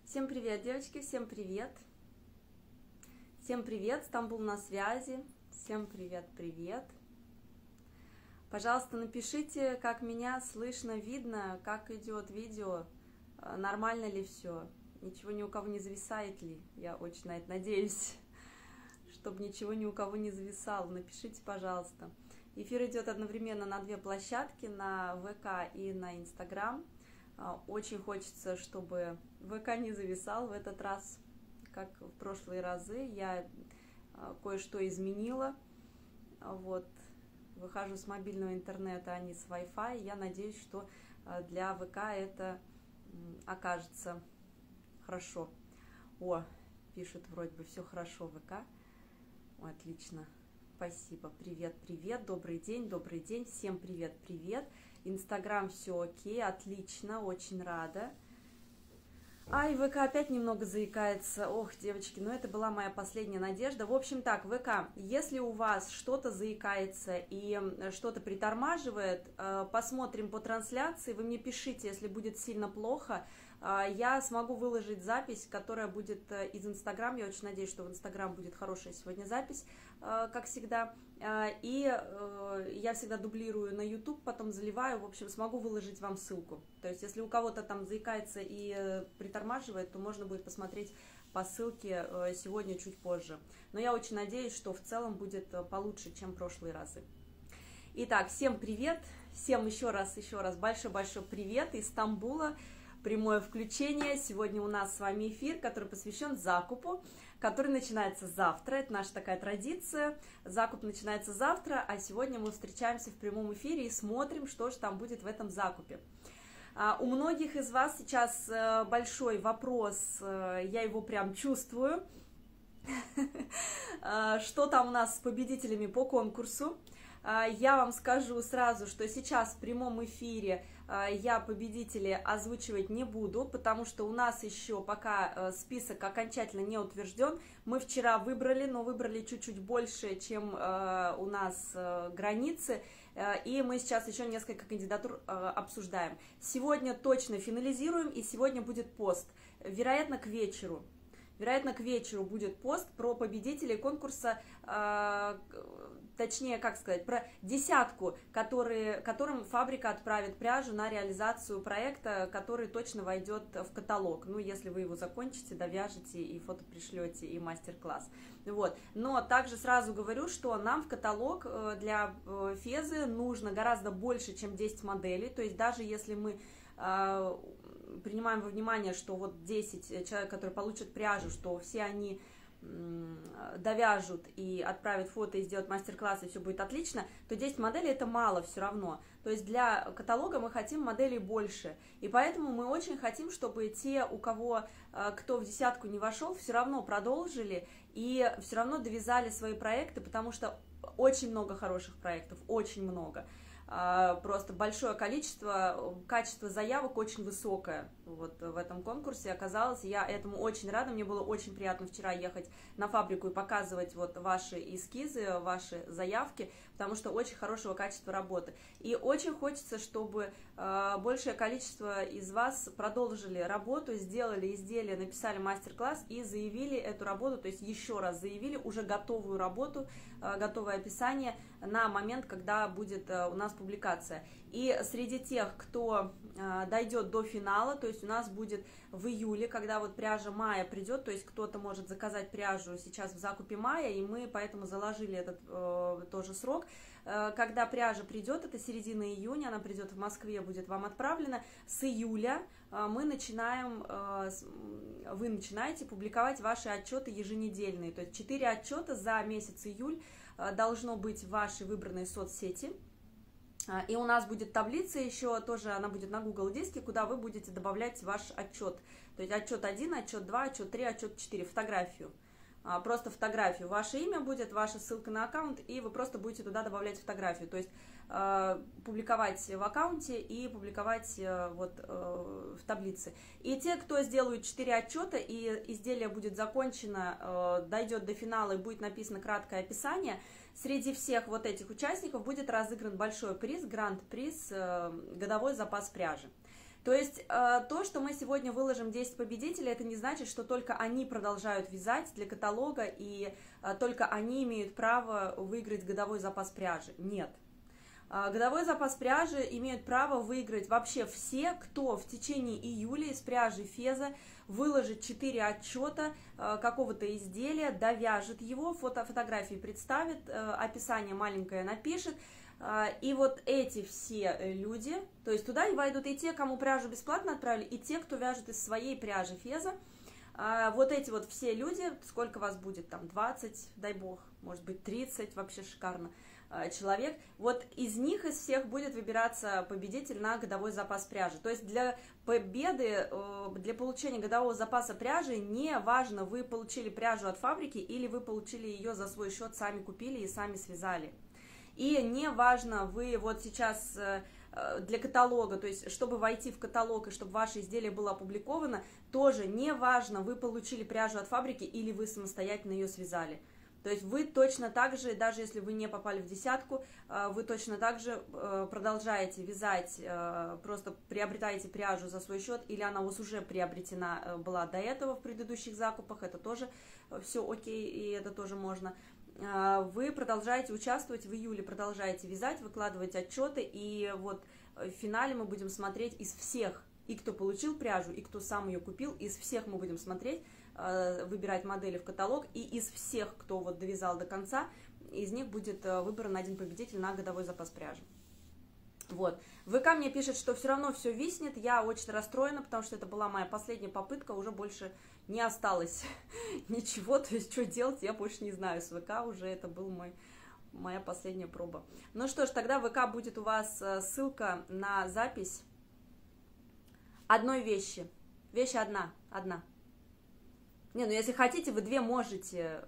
Всем привет, девочки, всем привет. Всем привет, Стамбул на связи. Всем привет. Пожалуйста, напишите, как меня слышно, видно, как идет видео, нормально ли все, ничего ни у кого не зависает ли. Я очень на это надеюсь, чтобы ничего ни у кого не зависало. Напишите, пожалуйста. Эфир идет одновременно на две площадки, на ВК и на Инстаграм. Очень хочется, чтобы ВК не зависал в этот раз, как в прошлые разы. Я кое-что изменила. Вот. Выхожу с мобильного интернета, а не с Wi-Fi. Я надеюсь, что для ВК это окажется хорошо. О, пишут вроде бы все хорошо ВК. О, отлично. Спасибо. Привет. Добрый день. Всем привет. Инстаграм все окей, отлично, очень рада. И ВК опять немного заикается. Ох, девочки, ну это была моя последняя надежда. В общем так, ВК, если у вас что-то заикается и что-то притормаживает, посмотрим по трансляции, вы мне пишите, если будет сильно плохо. Я смогу выложить запись, которая будет из Инстаграм. Я очень надеюсь, что в Инстаграм будет хорошая сегодня запись, как всегда. И я всегда дублирую на YouTube, потом заливаю. В общем, смогу выложить вам ссылку. То есть, если у кого-то там заикается и притормаживает, то можно будет посмотреть по ссылке сегодня чуть позже. Но я очень надеюсь, что в целом будет получше, чем прошлые разы. Итак, всем привет. Всем еще раз большой-большой привет из Стамбула. Прямое включение. Сегодня у нас с вами эфир, который посвящен закупу, который начинается завтра. Это наша такая традиция. Закуп начинается завтра, а сегодня мы встречаемся в прямом эфире и смотрим, что же там будет в этом закупе. У многих из вас сейчас большой вопрос, я его прям чувствую. Что там у нас с победителями по конкурсу? Я вам скажу сразу, что сейчас в прямом эфире я победителей озвучивать не буду, потому что у нас еще пока список окончательно не утвержден. Мы вчера выбрали, но выбрали чуть-чуть больше, чем у нас границы, и мы сейчас еще несколько кандидатур обсуждаем. Сегодня точно финализируем, и сегодня будет пост, вероятно, к вечеру. Вероятно, к вечеру будет пост про победителей конкурса, точнее, как сказать, про десятку, которым фабрика отправит пряжу на реализацию проекта, который точно войдет в каталог. Ну, если вы его закончите, довяжете и фото пришлете, и мастер-класс. Вот. Но также сразу говорю, что нам в каталог для Фезы нужно гораздо больше, чем 10 моделей. То есть даже если мы принимаем во внимание, что вот 10 человек, которые получат пряжу, что все они довяжут и отправят фото и сделают мастер-класс, и все будет отлично, то 10 моделей это мало все равно. То есть для каталога мы хотим моделей больше. И поэтому мы очень хотим, чтобы те, у кого, кто в десятку не вошел, все равно продолжили и все равно довязали свои проекты, потому что очень много хороших проектов, очень много. Просто большое количество, качество заявок очень высокое вот в этом конкурсе оказалось. Я этому очень рада, мне было очень приятно вчера ехать на фабрику и показывать вот ваши эскизы, ваши заявки, потому что очень хорошего качества работы. И очень хочется, чтобы большее количество из вас продолжили работу, сделали изделие, написали мастер-класс и заявили эту работу, то есть еще раз заявили уже готовую работу, готовое описание на момент, когда будет у нас публикация. И среди тех, кто дойдет до финала, то есть у нас будет в июле, когда вот пряжа мая придет, то есть кто-то может заказать пряжу сейчас в закупе мая, и мы поэтому заложили этот тоже срок. Когда пряжа придет, это середина июня, она придет в Москве, будет вам отправлена. С июля мы начинаем, вы начинаете публиковать ваши отчеты еженедельные, то есть 4 отчета за месяц июль должно быть в вашей выбранной соцсети. И у нас будет таблица еще, тоже она будет на Google диске, куда вы будете добавлять ваш отчет. То есть отчет 1, отчет 2, отчет 3, отчет 4, фотографию. Просто фотографию. Ваше имя будет, ваша ссылка на аккаунт, и вы просто будете туда добавлять фотографию. То есть публиковать в аккаунте и публиковать вот в таблице. И те, кто сделают 4 отчета, и изделие будет закончено, дойдет до финала и будет написано краткое описание, среди всех вот этих участников будет разыгран большой приз, гранд-приз, годовой запас пряжи. То есть то, что мы сегодня выложим 10 победителей, это не значит, что только они продолжают вязать для каталога и только они имеют право выиграть годовой запас пряжи. Нет. Годовой запас пряжи имеют право выиграть вообще все, кто в течение июля из пряжи Феза выложит 4 отчета какого-то изделия, довяжет его, фотографии представит, описание маленькое напишет. И вот эти все люди, то есть туда войдут и те, кому пряжу бесплатно отправили, и те, кто вяжет из своей пряжи Феза. Вот эти вот все люди, сколько вас будет, там 20, дай бог, может быть 30, вообще шикарно, человек, вот из них, из всех будет выбираться победитель на годовой запас пряжи. То есть для победы, для получения годового запаса пряжи не важно, вы получили пряжу от фабрики или вы получили ее за свой счет, сами купили и сами связали. И не важно, вы вот сейчас для каталога, то есть чтобы войти в каталог и чтобы ваше изделие было опубликовано, тоже не важно, вы получили пряжу от фабрики или вы самостоятельно ее связали. То есть вы точно так же, даже если вы не попали в десятку, вы точно так же продолжаете вязать, просто приобретаете пряжу за свой счет, или она у вас уже приобретена была до этого в предыдущих закупах, это тоже все окей, и это тоже можно. Вы продолжаете участвовать в июле, продолжаете вязать, выкладывать отчеты, и вот в финале мы будем смотреть из всех, и кто получил пряжу, и кто сам ее купил, из всех мы будем смотреть, выбирать модели в каталог, и из всех, кто вот довязал до конца, из них будет выбран один победитель на годовой запас пряжи. Вот. ВК мне пишет, что все равно все виснет, я очень расстроена, потому что это была моя последняя попытка, уже больше не осталось ничего, то есть что делать, я больше не знаю, с ВК уже это был моя последняя проба. Ну что ж, тогда в ВК будет у вас ссылка на запись одной вещи, вещь одна. Не, ну если хотите, вы две можете,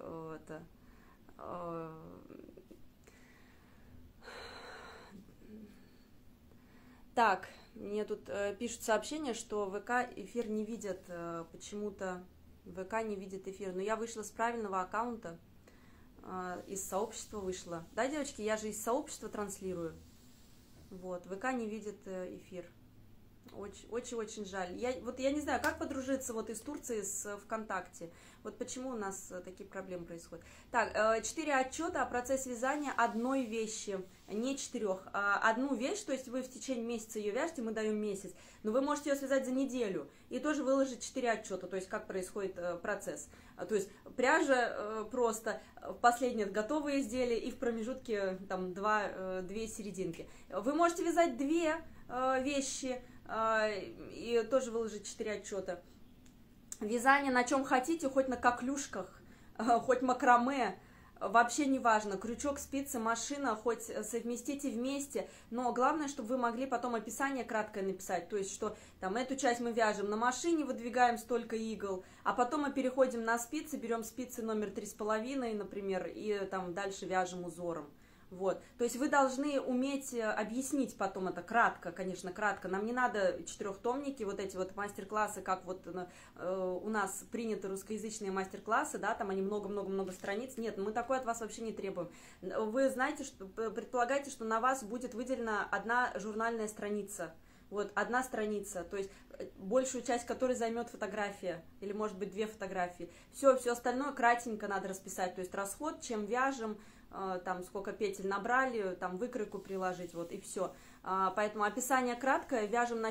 Так, мне тут пишут сообщение, что ВК эфир не видят, почему-то ВК не видит эфир. Но я вышла с правильного аккаунта, из сообщества вышла. Да, девочки, я же из сообщества транслирую. Вот, ВК не видит эфир. Очень-очень жаль. Я не знаю, как подружиться вот из Турции с ВКонтакте. Вот почему у нас такие проблемы происходят. Так, 4 отчета о процессе вязания одной вещи, не 4. Одну вещь, то есть вы в течение месяца ее вяжете, мы даем месяц, но вы можете ее связать за неделю и тоже выложить 4 отчета, то есть как происходит процесс. То есть пряжа просто, последнее готовое изделие и в промежутке там 2 серединки. Вы можете вязать 2 вещи, и тоже выложить 4 отчета. Вязание на чем хотите, хоть на коклюшках, хоть макраме, вообще не важно. Крючок, спицы, машина, хоть совместите вместе, но главное, чтобы вы могли потом описание краткое написать, то есть, что там эту часть мы вяжем на машине, выдвигаем столько игл, а потом мы переходим на спицы, берем спицы номер 3,5, например, и там дальше вяжем узором. Вот, то есть вы должны уметь объяснить потом это кратко, конечно, кратко. Нам не надо 4-томники, вот эти вот мастер-классы, как вот у нас приняты русскоязычные мастер-классы, да, там они много-много-много страниц. Нет, мы такое от вас вообще не требуем. Вы знаете, что предполагаете, что на вас будет выделена одна журнальная страница. Вот, одна страница, то есть большую часть которой займет фотография, или может быть 2 фотографии. Все остальное кратенько надо расписать, то есть расход, чем вяжем, там сколько петель набрали, там выкройку приложить, вот и все. Поэтому описание краткое, вяжем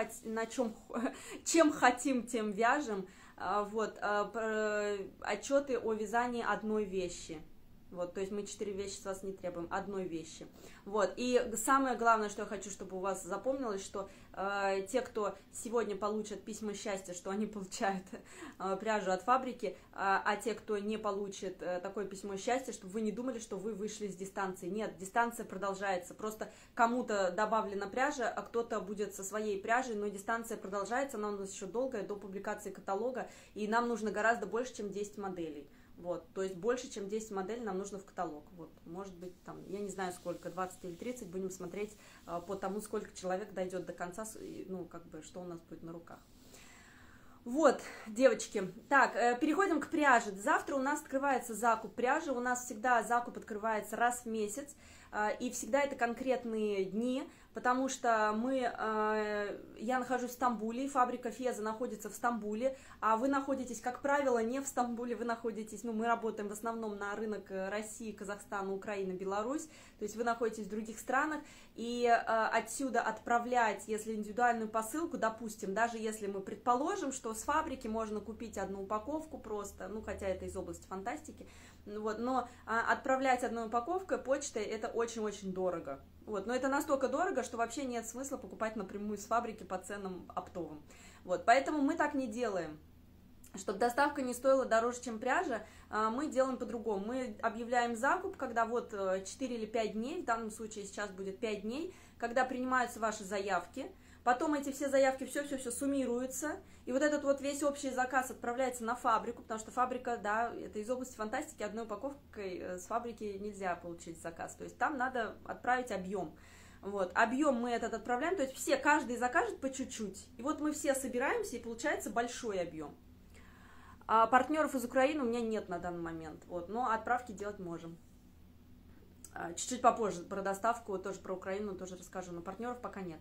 чем хотим, тем вяжем. Вот, отчеты о вязании одной вещи. Вот, то есть мы 4 вещи с вас не требуем, одной вещи. Вот, и самое главное, что я хочу, чтобы у вас запомнилось, что те, кто сегодня получат письма счастья, что они получают пряжу от фабрики, а те, кто не получит такое письмо счастья, чтобы вы не думали, что вы вышли с дистанции. Нет, дистанция продолжается. Просто кому-то добавлена пряжа, а кто-то будет со своей пряжей, но дистанция продолжается, она у нас еще долгая, до публикации каталога, и нам нужно гораздо больше, чем 10 моделей. Вот, то есть больше, чем 10 моделей нам нужно в каталог. Вот, может быть, там, я не знаю сколько, 20 или 30, будем смотреть по тому, сколько человек дойдет до конца, ну, как бы, что у нас будет на руках. Вот, девочки, так, переходим к пряже. Завтра у нас открывается закуп пряжи, у нас всегда закуп открывается раз в месяц, и всегда это конкретные дни, потому что я нахожусь в Стамбуле, фабрика Феза находится в Стамбуле, а вы находитесь, как правило, не в Стамбуле, вы находитесь, мы работаем в основном на рынок России, Казахстана, Украины, Беларусь, то есть вы находитесь в других странах, и отсюда отправлять, если индивидуальную посылку, допустим, даже если мы предположим, что с фабрики можно купить одну упаковку просто, хотя это из области фантастики, но отправлять одной упаковкой почтой это очень-очень дорого. Но это настолько дорого, что вообще нет смысла покупать напрямую с фабрики по ценам оптовым. Поэтому мы так не делаем. Чтобы доставка не стоила дороже, чем пряжа, мы делаем по-другому. Мы объявляем закуп, когда 4 или 5 дней, в данном случае сейчас будет 5 дней, когда принимаются ваши заявки. Потом эти все заявки все суммируются, и этот весь общий заказ отправляется на фабрику, потому что фабрика, да, это из области фантастики, одной упаковкой с фабрики нельзя получить заказ, то есть там надо отправить объем. Объем мы этот отправляем, то есть каждый закажет по чуть-чуть, и мы все собираемся, и получается большой объем. А партнеров из Украины у меня нет на данный момент, но отправки делать можем. Чуть-чуть попозже про доставку, тоже про Украину тоже расскажу, но партнеров пока нет.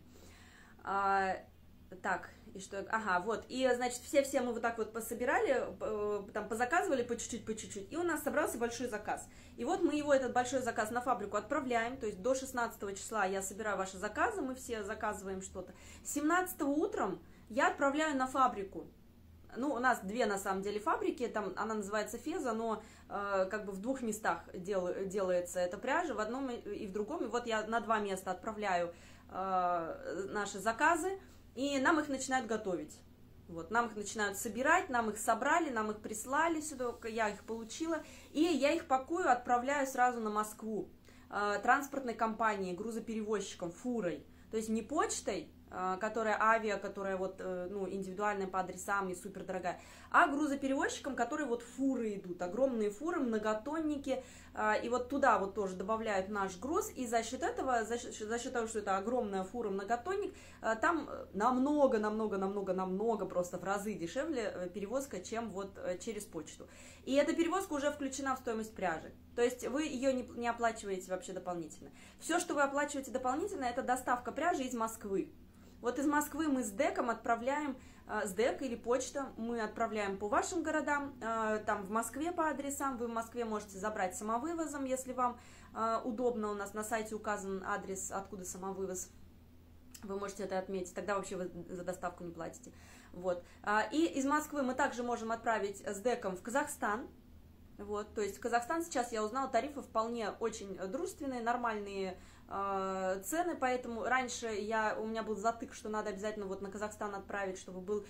Так, и что? И, значит, все мы пособирали, там, позаказывали по чуть-чуть, и у нас собрался большой заказ. И мы этот большой заказ на фабрику отправляем, то есть до 16 числа я собираю ваши заказы, мы все заказываем что-то. 17 утром я отправляю на фабрику. У нас 2, на самом деле, фабрики, там она называется Феза, но в 2 местах делается эта пряжа, в одном и в другом. И я на 2 места отправляю наши заказы, и нам их начинают готовить. Нам их начинают собирать, нам их собрали, нам их прислали сюда, я их получила, и я их пакую, отправляю сразу на Москву транспортной компанией, грузоперевозчиком, фурой. То есть не почтой, которая индивидуальная по адресам и супер дорогая, а грузоперевозчикам, которые фуры идут, огромные фуры, многотонники, и туда тоже добавляют наш груз, и за счет того, что это огромная фура, многотонник, там намного просто в разы дешевле перевозка, чем через почту. И эта перевозка уже включена в стоимость пряжи, то есть вы ее не оплачиваете вообще дополнительно. Все, что вы оплачиваете дополнительно, это доставка пряжи из Москвы. Из Москвы мы с ДЭКом отправляем, с ДЭК или почта, мы отправляем по вашим городам, там в Москве по адресам, вы в Москве можете забрать самовывозом, если вам удобно, у нас на сайте указан адрес, откуда самовывоз, вы можете это отметить, тогда вообще вы за доставку не платите. И из Москвы мы также можем отправить с ДЭКом в Казахстан. То есть Казахстан сейчас, я узнала, тарифы вполне очень дружественные, нормальные цены, поэтому раньше у меня был затык, что надо обязательно на Казахстан отправить, чтобы был,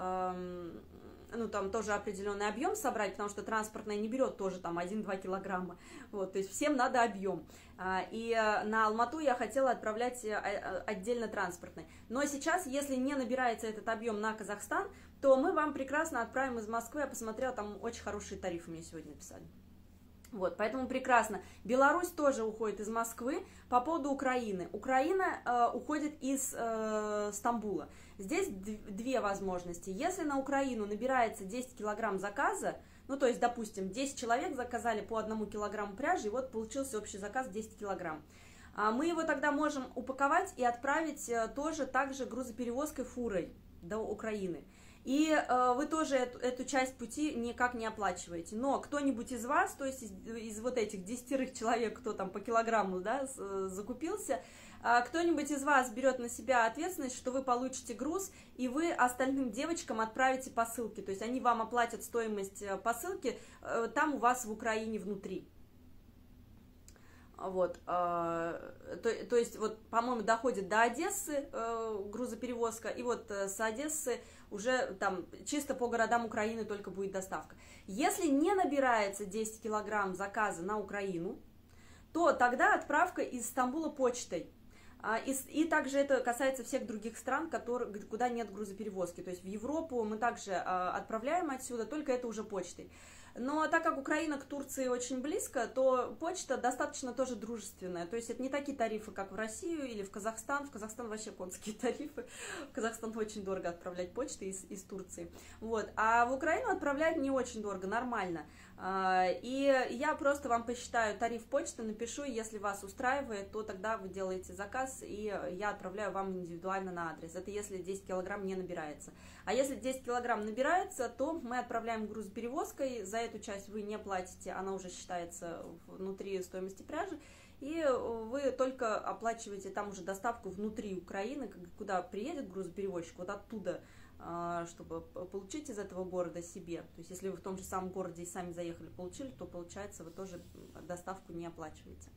там тоже определенный объем собрать, потому что транспортная не берет тоже там 1-2 килограмма, то есть всем надо объем. И на Алмату я хотела отправлять отдельно транспортный. Но сейчас, если не набирается этот объем на Казахстан, то мы вам прекрасно отправим из Москвы. Я посмотрела, там очень хорошие тарифы мне сегодня написали. Поэтому прекрасно. Беларусь тоже уходит из Москвы. По поводу Украины. Украина уходит из Стамбула. Здесь 2 возможности. Если на Украину набирается 10 килограмм заказа, то есть, допустим, 10 человек заказали по 1 килограмму пряжи, и получился общий заказ 10 килограмм. Мы его тогда можем упаковать и отправить тоже также грузоперевозкой фурой до Украины. И вы тоже эту часть пути никак не оплачиваете. Но кто-нибудь из вас, то есть из этих 10 человек, кто там по килограмму, да, закупился, кто-нибудь из вас берет на себя ответственность, что вы получите груз, и вы остальным девочкам отправите посылки. То есть они вам оплатят стоимость посылки там у вас в Украине внутри. То есть, по-моему, доходит до Одессы грузоперевозка, и с Одессы уже там чисто по городам Украины только будет доставка. Если не набирается 10 килограмм заказа на Украину, то тогда отправка из Стамбула почтой. И также это касается всех других стран, куда нет грузоперевозки. То есть в Европу мы также отправляем отсюда, только это уже почтой. Но так как Украина к Турции очень близко, то почта достаточно тоже дружественная. То есть это не такие тарифы, как в Россию или в Казахстан. В Казахстан вообще конские тарифы. В Казахстан очень дорого отправлять почты из Турции. А в Украину отправлять не очень дорого, нормально. И я просто вам посчитаю тариф почты, напишу, если вас устраивает, то тогда вы делаете заказ, и я отправляю вам индивидуально на адрес. Это если 10 килограмм не набирается. А если 10 килограмм набирается, то мы отправляем груз с перевозкой, за эту часть вы не платите, она уже считается внутри стоимости пряжи, и вы только оплачиваете там уже доставку внутри Украины, куда приедет грузоперевозчик, вот оттуда, чтобы получить из этого города себе. То есть, если вы в том же самом городе и сами заехали, получили, то, получается, вы тоже доставку не оплачиваете.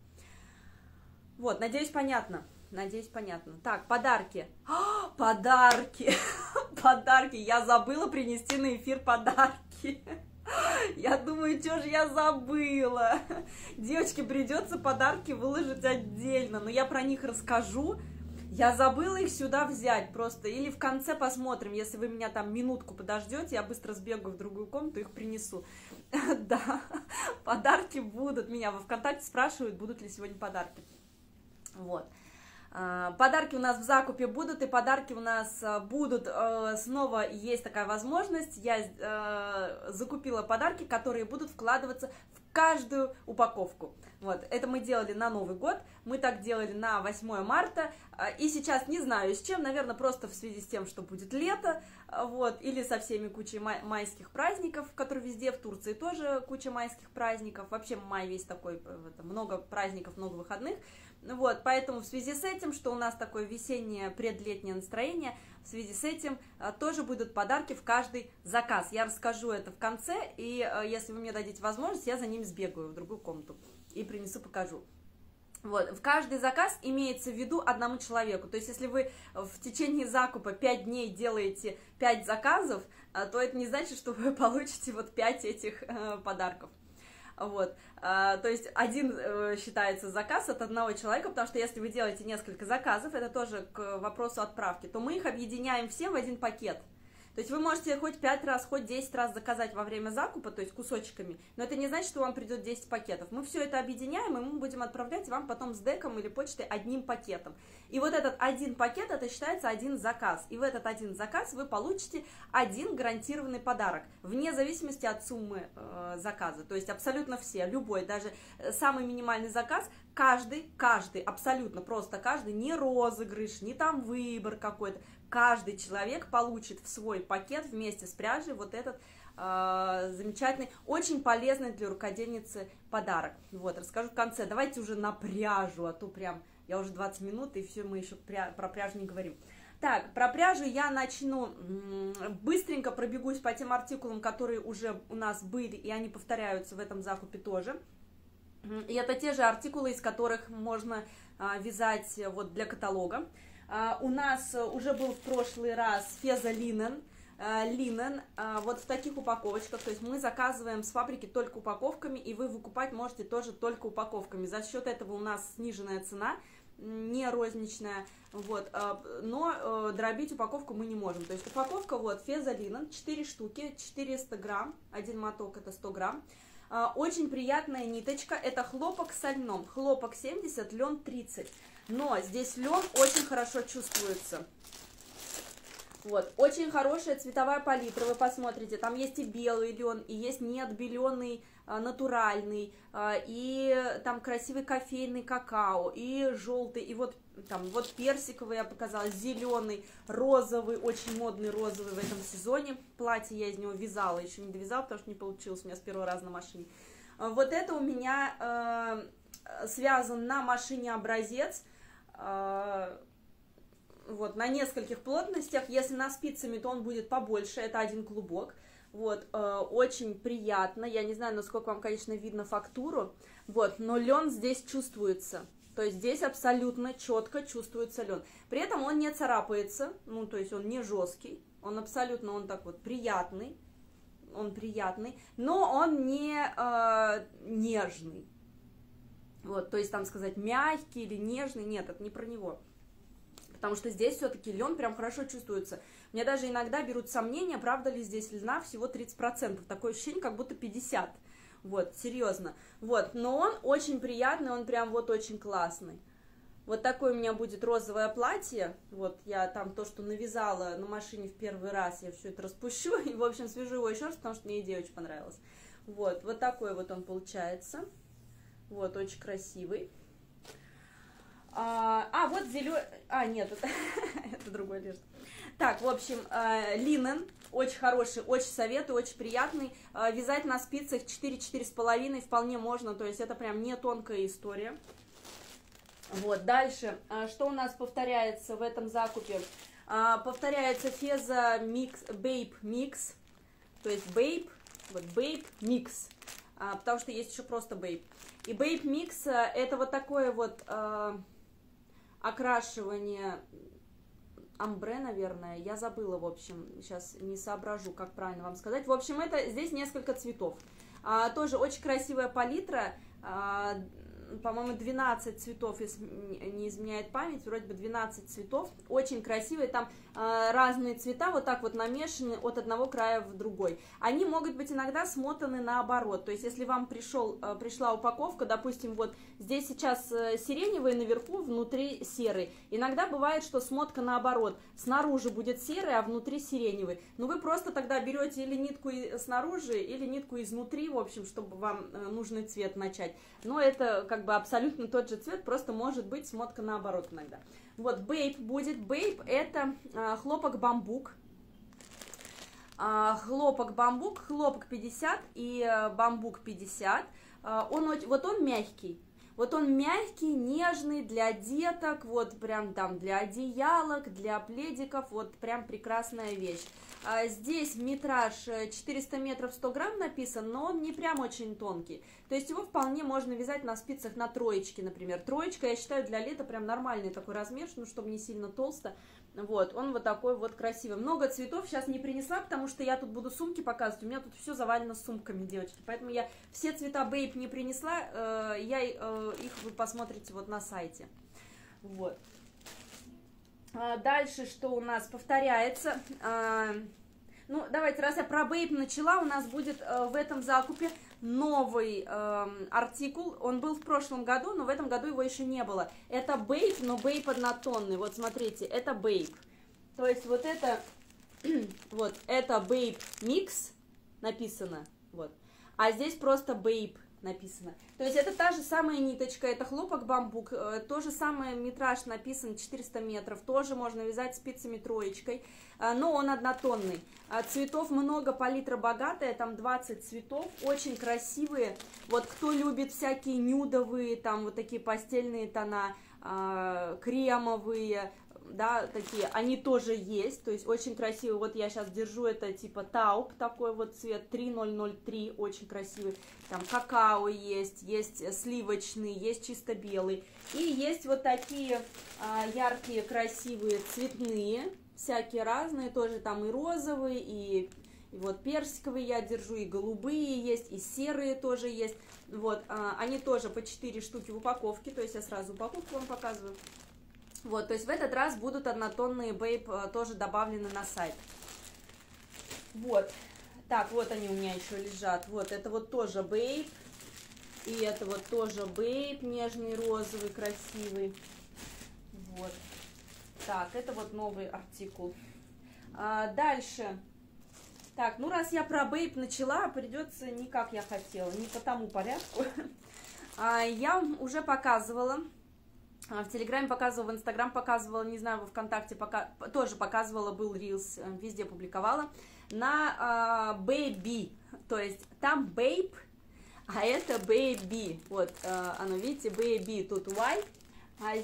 Вот, надеюсь, понятно. Надеюсь, понятно. Так, подарки. Подарки! Подарки! Я забыла принести на эфир подарки. Я думаю, что же я забыла. Девочки, придется подарки выложить отдельно, но я про них расскажу. Я забыла их сюда взять просто, или в конце посмотрим, если вы меня там минутку подождете, я быстро сбегаю в другую комнату, их принесу. Да, подарки будут, меня во ВКонтакте спрашивают, будут ли сегодня подарки. Вот. Подарки у нас в закупе будут, и подарки у нас будут, снова есть такая возможность, я закупила подарки, которые будут вкладываться в каждую упаковку. Вот, это мы делали на Новый год, мы так делали на 8 марта, и сейчас не знаю с чем, наверное, просто в связи с тем, что будет лето, вот, или со всеми кучей майских праздников, которые везде, в Турции тоже куча майских праздников, вообще май весь такой, много праздников, много выходных. Вот, поэтому в связи с этим, что у нас такое весеннее предлетнее настроение, в связи с этим тоже будут подарки в каждый заказ. Я расскажу это в конце, и если вы мне дадите возможность, я за ними сбегаю в другую комнату и принесу, покажу. Вот, в каждый заказ имеется в виду одному человеку. То есть, если вы в течение закупа 5 дней делаете 5 заказов, то это не значит, что вы получите вот 5 этих подарков. Вот, то есть один считается заказ от одного человека, потому что если вы делаете несколько заказов, это тоже к вопросу отправки, то мы их объединяем все в один пакет. То есть вы можете хоть 5 раз, хоть 10 раз заказать во время закупа, то есть кусочками, но это не значит, что вам придет 10 пакетов. Мы все это объединяем, и мы будем отправлять вам потом с деком или почтой одним пакетом. И вот этот один пакет, это считается один заказ. И в этот один заказ вы получите один гарантированный подарок, вне зависимости от суммы заказа. То есть абсолютно все, любой, даже самый минимальный заказ, каждый, абсолютно просто каждый, не розыгрыш, не там выбор какой-то, каждый человек получит в свой пакет вместе с пряжей вот этот замечательный, очень полезный для рукодельницы подарок. Вот, расскажу в конце. Давайте уже на пряжу, а то прям я уже 20 минут, и все, мы еще про пряжу не говорим. Так, про пряжу я начну, быстренько пробегусь по тем артикулам, которые уже у нас были, и они повторяются в этом закупе тоже. И это те же артикулы, из которых можно вязать вот для каталога. У нас уже был в прошлый раз феза линен, вот в таких упаковочках, то есть мы заказываем с фабрики только упаковками, и вы выкупать можете тоже только упаковками. За счет этого у нас сниженная цена, не розничная, вот, но дробить упаковку мы не можем. То есть упаковка, вот, феза линен, 4 штуки, 400 грамм, один моток это 100 грамм. Очень приятная ниточка, это хлопок со льном, хлопок 70, лен 30, но здесь лен очень хорошо чувствуется. Вот, очень хорошая цветовая палитра, вы посмотрите, там есть и белый лен, и есть неотбеленный, натуральный, и там красивый кофейный какао, и желтый, и вот там вот персиковый я показала, зеленый, розовый, очень модный розовый в этом сезоне, платье я из него вязала, еще не довязала, потому что не получилось у меня с первого раза на машине. Вот это у меня связан на машине образец, вот, на нескольких плотностях. Если на спицами, то он будет побольше, это один клубок. Вот, очень приятно, я не знаю, насколько вам, конечно, видно фактуру, вот, но лен здесь чувствуется, то есть здесь абсолютно четко чувствуется лен. При этом он не царапается, ну, то есть он не жесткий, он абсолютно, он так вот приятный, но он не нежный. Вот, то есть там сказать мягкий или нежный, нет, это не про него. Потому что здесь все-таки лен прям хорошо чувствуется. Мне даже иногда берут сомнения, правда ли здесь льна всего 30%. Такое ощущение, как будто 50%. Вот, серьезно. Вот, но он очень приятный, он прям вот очень классный. Вот такое у меня будет розовое платье. Вот, я там то, что навязала на машине в первый раз, я все это распущу. И, в общем, свяжу его еще раз, потому что мне идея очень понравилась. Вот такой вот он получается. Вот, очень красивый. Вот зеленый... нет, это другой лежит. Так, в общем, линен, очень хороший, очень советую, очень приятный. Вязать на спицах 4-4,5 вполне можно, то есть это прям не тонкая история. Вот, дальше, что у нас повторяется в этом закупе? Повторяется Феза Babe Mix, то есть Babe, вот Babe Mix, потому что есть еще просто Babe. И Babe Mix это вот такое вот окрашивание амбре, наверное, я забыла, в общем, сейчас не соображу, как правильно вам сказать. В общем, это здесь несколько цветов. Тоже очень красивая палитра, по-моему, 12 цветов, если не изменяет память, вроде бы 12 цветов, очень красивые, там разные цвета вот так вот намешаны от одного края в другой. Они могут быть иногда смотаны наоборот, то есть если вам пришла упаковка, допустим, вот здесь сейчас сиреневый наверху, внутри серый, иногда бывает, что смотка наоборот, снаружи будет серый, а внутри сиреневый, но вы просто тогда берете или нитку снаружи, или нитку изнутри, в общем, чтобы вам нужный цвет начать, но это как бы абсолютно тот же цвет, просто может быть смотка наоборот иногда. Вот, Babe будет. Babe это хлопок бамбук. Хлопок бамбук, хлопок 50 и бамбук 50. Вот он мягкий. Вот он мягкий, нежный для деток, вот прям там для одеялок, для пледиков, вот прям прекрасная вещь. Здесь метраж 400 метров 100 грамм написан, но он не прям очень тонкий. То есть его вполне можно вязать на спицах на троечке, например. Троечка, я считаю, для лета прям нормальный такой размер, ну, чтобы не сильно толсто. Вот, он вот такой вот красивый. Много цветов сейчас не принесла, потому что я тут буду сумки показывать. У меня тут все завалено сумками, девочки. Поэтому я все цвета Babe не принесла, их вы посмотрите вот на сайте. Вот. Дальше, что у нас повторяется. Ну, давайте, раз я про Babe начала, у нас будет в этом закупе новый артикул. Он был в прошлом году, но в этом году его еще не было. Это Babe, но Babe однотонный. Вот смотрите, это Babe. То есть вот это, вот, это Babe Mix написано. Вот. А здесь просто Babe написано. То есть это та же самая ниточка, это хлопок бамбук, то же самое метраж написан 400 метров, тоже можно вязать спицами троечкой, но он однотонный. Цветов много, палитра богатая, там 20 цветов, очень красивые. Вот кто любит всякие нюдовые, там вот такие постельные тона, кремовые, да, такие, они тоже есть, то есть очень красивые. Вот я сейчас держу, это типа тауп, такой вот цвет, 3003, очень красивый. Там какао есть сливочный, есть чисто белый. И есть вот такие яркие, красивые, цветные, всякие разные, тоже там и розовые, и вот персиковые я держу, и голубые есть, и серые тоже есть. Вот, они тоже по 4 штуки в упаковке, то есть я сразу упаковку вам показываю. Вот, то есть в этот раз будут однотонные Babe тоже добавлены на сайт. Вот. Так, вот они у меня еще лежат. Вот, это вот тоже Babe. И это вот тоже Babe, нежный, розовый, красивый. Вот. Так, это вот новый артикул. Дальше. Так, ну раз я про Babe начала, придется не как я хотела, не по тому порядку. Я уже показывала. В Телеграме показывала, в Инстаграм показывала, не знаю, во ВКонтакте тоже показывала, был Reels, везде публиковала, на Baby, то есть там Babe, а это Baby, вот, оно, видите, Baby, тут Y, а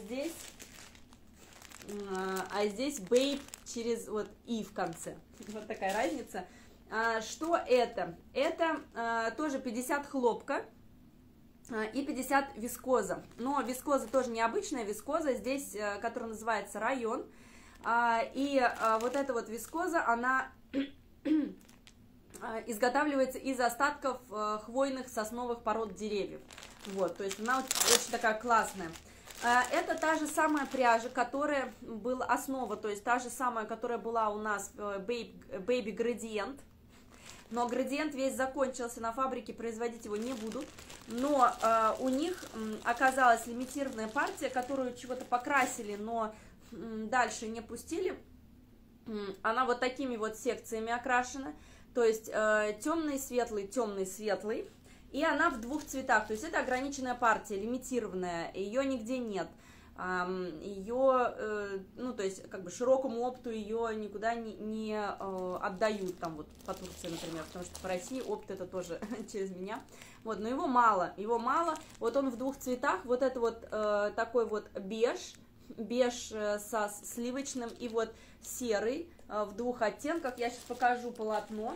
здесь Babe через вот И в конце, вот такая разница. Что это? Это тоже 50 хлопка, и 50 вискоза. Но вискоза тоже необычная вискоза, здесь, которая называется район. И вот эта вот вискоза, она изготавливается из остатков хвойных сосновых пород деревьев. Вот, то есть она очень такая классная. Это та же самая пряжа, которая была основа, то есть та же самая, которая была у нас Baby Gradient. Но градиент весь закончился, на фабрике производить его не будут. Но у них оказалась лимитированная партия, которую чего-то покрасили, но дальше не пустили. Она вот такими вот секциями окрашена. То есть темный, светлый, темный, светлый. И она в двух цветах. То есть это ограниченная партия, лимитированная. Ее нигде нет. Ее, ну, то есть, как бы широкому опту ее никуда не отдают, там, вот, по Турции, например, потому что по России опт это тоже через меня, вот, но его мало, вот он в двух цветах, вот это вот такой вот беж со сливочным и вот серый в двух оттенках, я сейчас покажу полотно,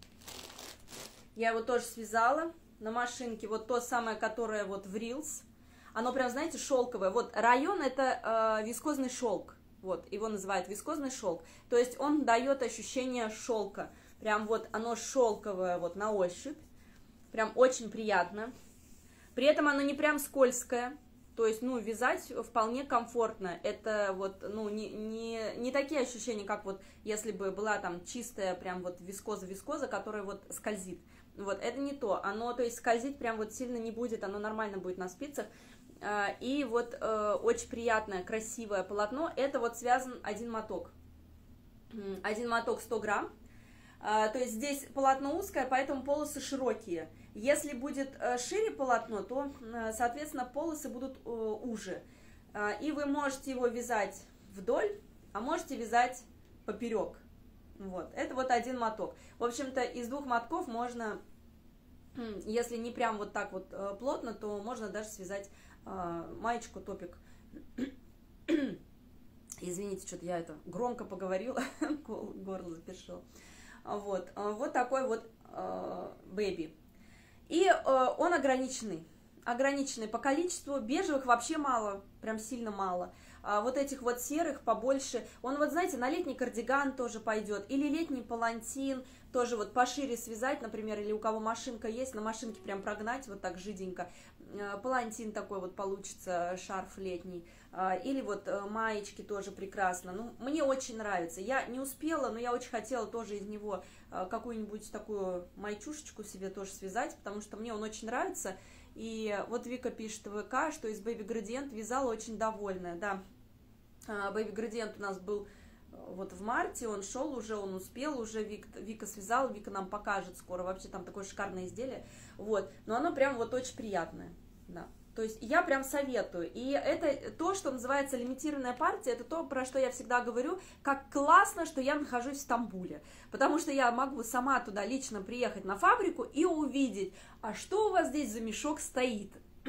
я его тоже связала на машинке, вот то самое, которое вот в Reels. Оно прям, знаете, шелковое. Вот район это вискозный шелк. Вот, его называют вискозный шелк. То есть он дает ощущение шелка. Прям вот оно шелковое вот на ощупь. Прям очень приятно. При этом оно не прям скользкое. То есть, ну, вязать вполне комфортно. Это вот, ну, не такие ощущения, как вот если бы была там чистая прям вот вискоза, которая вот скользит. Вот, это не то. Оно, то есть, скользить прям вот сильно не будет. Оно нормально будет на спицах. И вот очень приятное, красивое полотно. Это вот связан один моток. Один моток 100 грамм. То есть здесь полотно узкое, поэтому полосы широкие. Если будет шире полотно, то, соответственно, полосы будут уже. И вы можете его вязать вдоль, а можете вязать поперек. Вот. Это вот один моток. В общем-то, из двух мотков можно, если не прям вот так вот плотно, то можно даже связать маечку, топик. Извините, что-то я это громко поговорила, горло запершило. Вот, вот такой вот бэби. И он ограниченный по количеству. Бежевых вообще мало, прям сильно мало. Вот этих вот серых побольше. Он вот, знаете, на летний кардиган тоже пойдет. Или летний палантин, тоже вот пошире связать, например, или у кого машинка есть, на машинке прям прогнать вот так жиденько. Палантин такой вот получится, шарф летний. Или вот маечки тоже прекрасно. Ну, мне очень нравится. Я не успела, но я очень хотела тоже из него какую-нибудь такую майчушечку себе тоже связать, потому что мне он очень нравится. И вот Вика пишет в ВК, что из Baby Gradient вязала, очень довольная. Да, Baby Gradient у нас был вот в марте, он шел уже, он успел уже, Вика связала, Вика нам покажет скоро, вообще там такое шикарное изделие, вот, но оно прям вот очень приятное, да, то есть я прям советую, и это то, что называется лимитированная партия, это то, про что я всегда говорю, как классно, что я нахожусь в Стамбуле, потому что я могу сама туда лично приехать на фабрику и увидеть, а что у вас здесь за мешок стоит.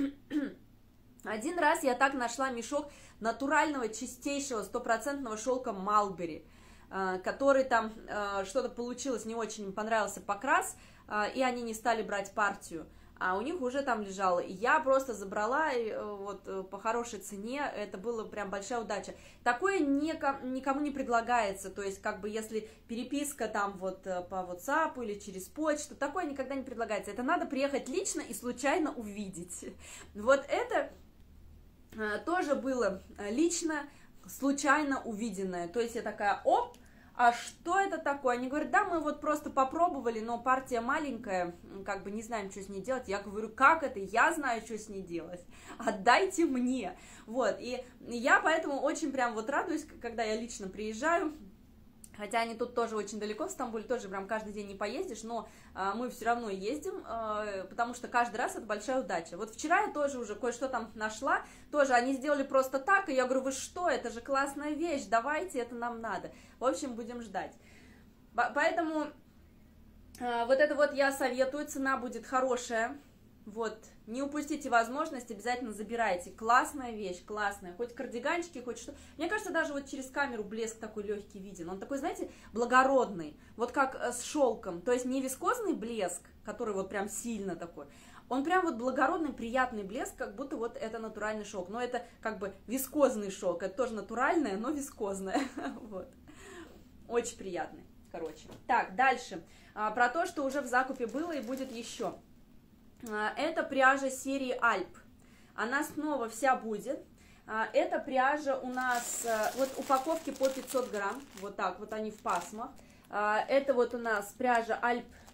Один раз я так нашла мешок натурального, чистейшего, 100% шелка Малбери, который там что-то получилось, не очень им понравился покрас, и они не стали брать партию, а у них уже там лежало. И я просто забрала вот по хорошей цене, это была прям большая удача. Такое никому не предлагается, то есть как бы если переписка там вот по WhatsApp или через почту, такое никогда не предлагается. Это надо приехать лично и случайно увидеть. Вот это тоже было лично, случайно увиденное. То есть я такая, оп, а что это такое? Они говорят, да, мы вот просто попробовали, но партия маленькая, как бы не знаем, что с ней делать. Я говорю, как это? Я знаю, что с ней делать. Отдайте мне. Вот, и я поэтому очень прям вот радуюсь, когда я лично приезжаю. Хотя они тут тоже очень далеко, в Стамбуле тоже прям каждый день не поездишь, но мы все равно ездим, потому что каждый раз это большая удача. Вот вчера я тоже уже кое-что там нашла, тоже они сделали просто так, и я говорю, вы что, это же классная вещь, давайте, это нам надо. В общем, будем ждать. Поэтому вот это вот я советую, цена будет хорошая. Вот, не упустите возможность, обязательно забирайте. Классная вещь, классная. Хоть кардиганчики, хоть что. Мне кажется, даже вот через камеру блеск такой легкий виден. Он такой, знаете, благородный. Вот как с шелком. То есть не вискозный блеск, который вот прям сильно такой. Он прям вот благородный, приятный блеск, как будто вот это натуральный шелк. Но это как бы вискозный шелк. Это тоже натуральное, но вискозное. Вот. Очень приятный, короче. Так, дальше. Про то, что уже в закупе было и будет еще. Это пряжа серии Альп. Она снова вся будет. Эта пряжа у нас, вот упаковки по 500 грамм. Вот так вот они в пасмах. Это вот у нас пряжа Альп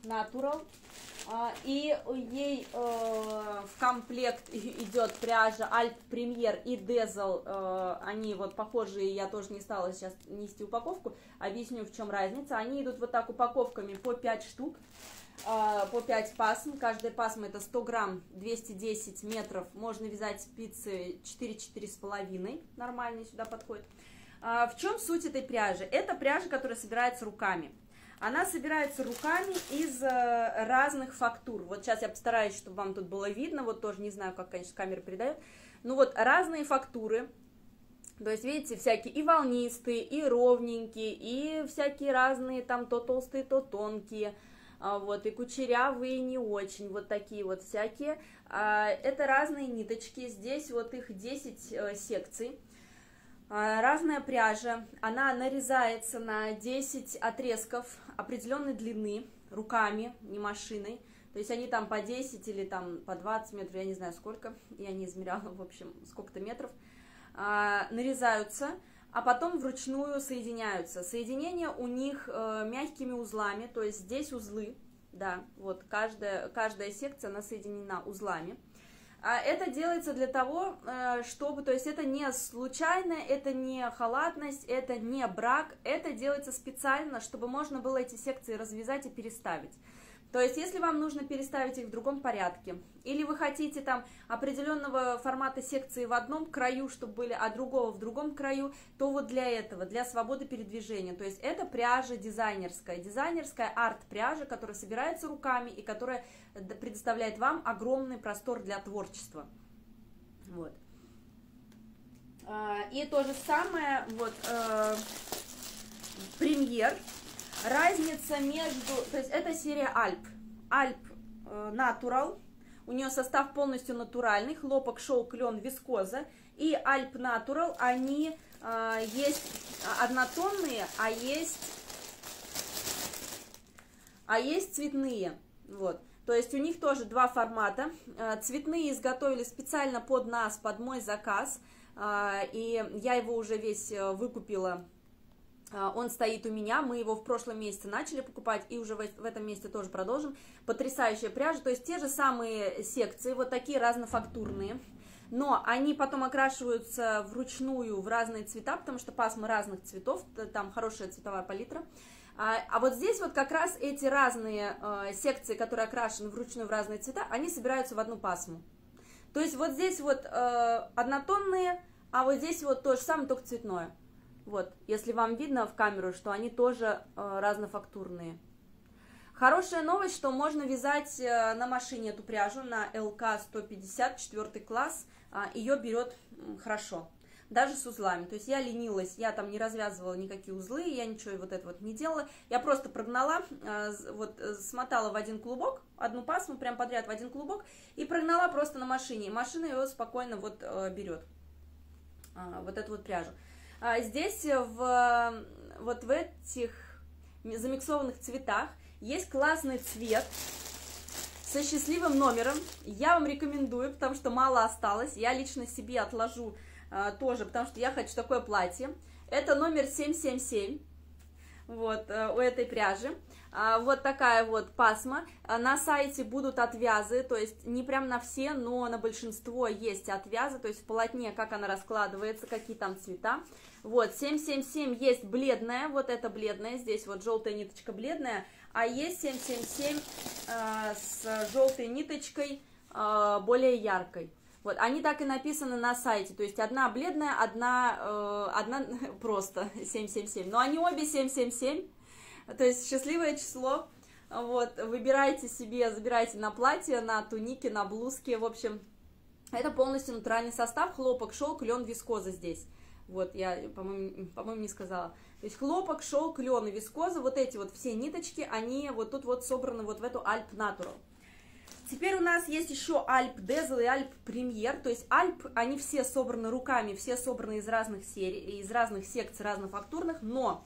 Natural. И ей в комплект идет пряжа Alp Premier и Dazzle. Они вот похожие, я тоже не стала сейчас нести упаковку. Объясню, в чем разница. Они идут вот так упаковками по 5 штук, по 5 пасм. Каждая пасма это 100 грамм, 210 метров. Можно вязать спицы 4-4,5. Нормально сюда подходит. В чем суть этой пряжи? Это пряжа, которая собирается руками. Она собирается руками из разных фактур. Вот сейчас я постараюсь, чтобы вам тут было видно. Вот тоже не знаю, как, конечно, камера передает. Ну вот разные фактуры. То есть, видите, всякие и волнистые, и ровненькие, и всякие разные, там то толстые, то тонкие. Вот, и кучерявые, и не очень. Вот такие вот всякие. Это разные ниточки. Здесь вот их 10 секций. Разная пряжа, она нарезается на 10 отрезков определенной длины руками, не машиной. То есть они там по 10 или там по 20 метров, я не знаю сколько, я не измеряла, в общем, сколько-то метров. Нарезаются, а потом вручную соединяются. Соединение у них мягкими узлами, то есть здесь узлы, да, вот каждая секция, она соединена узлами. Это делается для того, чтобы, то есть это не случайно, это не халатность, это не брак, это делается специально, чтобы можно было эти секции развязать и переставить. То есть если вам нужно переставить их в другом порядке, или вы хотите там определенного формата секции в одном краю, чтобы были, а другого в другом краю, то вот для этого, для свободы передвижения. То есть это пряжа дизайнерская арт-пряжа, которая собирается руками и которая предоставляет вам огромный простор для творчества. Вот. И то же самое, вот, премьер. Разница между, то есть это серия Alp Natural, у нее состав полностью натуральный, хлопок, шелк, лен, вискоза, и Alp Natural, они есть однотонные, а есть цветные, вот. То есть у них тоже два формата. Цветные изготовили специально под нас, под мой заказ, и я его уже весь выкупила. Он стоит у меня, мы его в прошлом месяце начали покупать и уже в этом месяце тоже продолжим. Потрясающая пряжа, то есть те же самые секции, вот такие разнофактурные, но они потом окрашиваются вручную в разные цвета, потому что пасмы разных цветов, там хорошая цветовая палитра. А вот здесь вот как раз эти разные секции, которые окрашены вручную в разные цвета, они собираются в одну пасму. То есть вот здесь вот однотонные, а вот здесь вот то же самое, только цветное. Вот, если вам видно в камеру, что они тоже разнофактурные. Хорошая новость, что можно вязать на машине эту пряжу, на ЛК-150, 4 класс, ее берет хорошо, даже с узлами. То есть я ленилась, я там не развязывала никакие узлы, я ничего вот это вот не делала. Я просто прогнала, вот смотала в один клубок, одну пасму прям подряд в один клубок и прогнала просто на машине. И машина ее спокойно вот берет, вот эту вот пряжу. Здесь вот в этих замиксованных цветах есть классный цвет со счастливым номером. Я вам рекомендую, потому что мало осталось. Я лично себе отложу тоже, потому что я хочу такое платье. Это номер 777 вот, у этой пряжи. Вот такая вот пасма. На сайте будут отвязы, то есть не прям на все, но на большинство есть отвязы, то есть в полотне, как она раскладывается, какие там цвета. Вот, 777 есть бледная, вот это бледная, здесь вот желтая ниточка бледная, а есть 777 с желтой ниточкой более яркой. Вот, они так и написаны на сайте, то есть одна бледная, одна просто 777, но они обе 777, то есть счастливое число. Вот, выбирайте себе, забирайте на платье, на туники, на блузки, в общем, это полностью натуральный состав, хлопок, шелк, лен, вискоза здесь. Вот, я, по-моему, не сказала. То есть хлопок, шелк, лен и вискоза, вот эти вот все ниточки, они вот тут вот собраны вот в эту Alp Natural. Теперь у нас есть еще Alp Dazzle и Alp Premier, то есть Alp, они все собраны руками, все собраны из разных серий, из разных секций, разнофактурных, но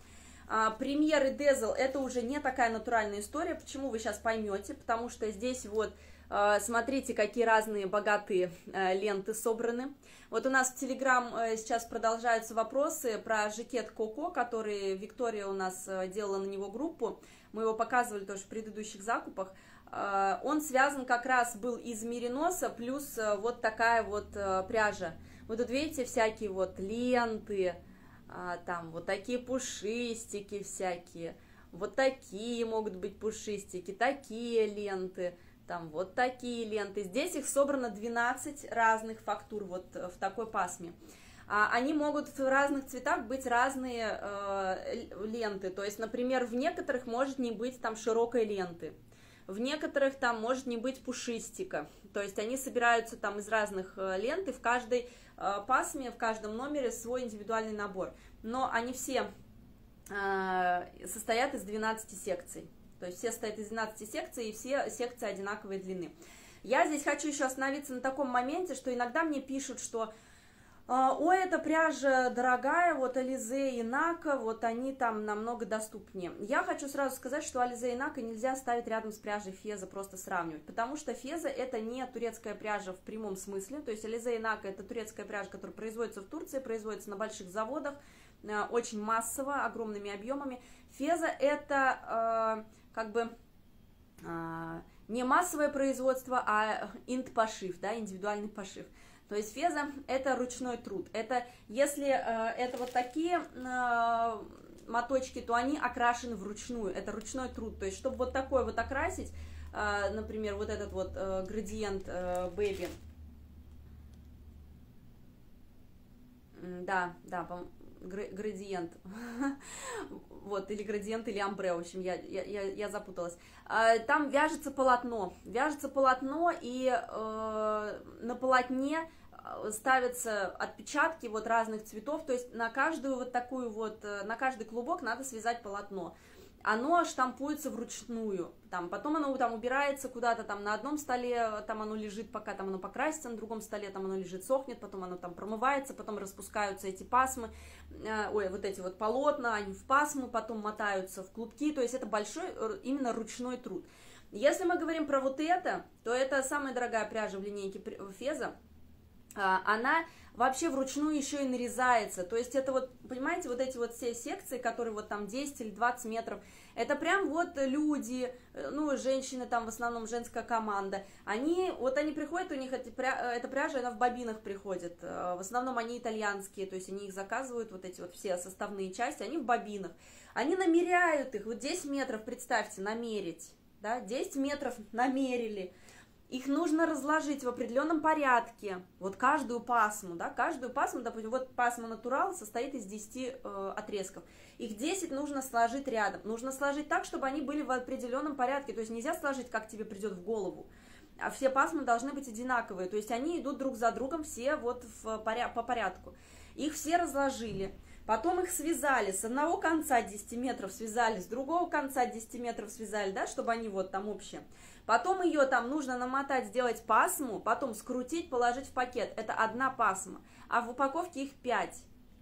Premier и Dazzle это уже не такая натуральная история, почему вы сейчас поймете, потому что здесь вот Смотрите, какие разные богатые ленты собраны. Вот у нас в Телеграм сейчас продолжаются вопросы про жакет Коко, который Виктория у нас делала на него группу. Мы его показывали тоже в предыдущих закупах. Он связан как раз был из мериноса, плюс вот такая вот пряжа. Вот тут видите, всякие вот ленты, там вот такие пушистики всякие, вот такие могут быть пушистики, такие ленты, там вот такие ленты. Здесь их собрано 12 разных фактур вот в такой пасме. Они могут в разных цветах быть разные ленты, то есть, например, в некоторых может не быть там широкой ленты, в некоторых там может не быть пушистика, то есть они собираются там из разных лент, и в каждой пасме, в каждом номере свой индивидуальный набор, но они все состоят из 12 секций, то есть все состоят из 12 секций, и все секции одинаковой длины. Я здесь хочу еще остановиться на таком моменте, что иногда мне пишут, что ой, эта пряжа дорогая, вот Ализе и Нака, вот они там намного доступнее. Я хочу сразу сказать, что Ализе и Нака нельзя ставить рядом с пряжей Феза, просто сравнивать, потому что Феза это не турецкая пряжа в прямом смысле, то есть Ализе и Нака это турецкая пряжа, которая производится в Турции, производится на больших заводах, очень массово, огромными объемами. Феза это как бы не массовое производство, а инт-пошив, да, индивидуальный пошив. То есть Феза это ручной труд. Это если это вот такие моточки, то они окрашены вручную. Это ручной труд. То есть чтобы вот такой вот окрасить, например, вот этот вот градиент Baby. Да, градиент. Вот, или градиент, или амбре, в общем, я запуталась. Там вяжется полотно, и на полотне ставятся отпечатки вот разных цветов, то есть на каждую вот такую вот, на каждый клубок надо связать полотно. Оно штампуется вручную, там, потом оно там убирается куда-то там на одном столе, там оно лежит, пока там оно покрасится, на другом столе там оно лежит, сохнет, потом оно там промывается, потом распускаются эти пасмы, вот эти вот полотна, они в пасмы, потом мотаются в клубки, то есть это большой именно ручной труд. Если мы говорим про вот это, то это самая дорогая пряжа в линейке Феза. Она вообще вручную еще и нарезается, то есть это вот, понимаете, вот эти вот все секции, которые вот там 10 или 20 метров, это прям вот люди, ну, женщины, там в основном женская команда, они приходят, у них эта пряжа, она в бобинах приходит, в основном они итальянские, то есть они их заказывают, вот эти вот все составные части, они в бобинах, они намеряют их, вот 10 метров, представьте, намерить, да, 10 метров намерили. Их нужно разложить в определенном порядке, вот каждую пасму, да, допустим, вот пасма натурал состоит из 10 отрезков, их 10 нужно сложить рядом, нужно сложить так, чтобы они были в определенном порядке, то есть нельзя сложить, как тебе придет в голову, а все пасмы должны быть одинаковые, то есть они идут друг за другом все вот по порядку, их все разложили. Потом их связали, с одного конца 10 метров связали, с другого конца 10 метров связали, да, чтобы они вот там общие. Потом ее там нужно намотать, сделать пасму, потом скрутить, положить в пакет. Это одна пасма, а в упаковке их 5.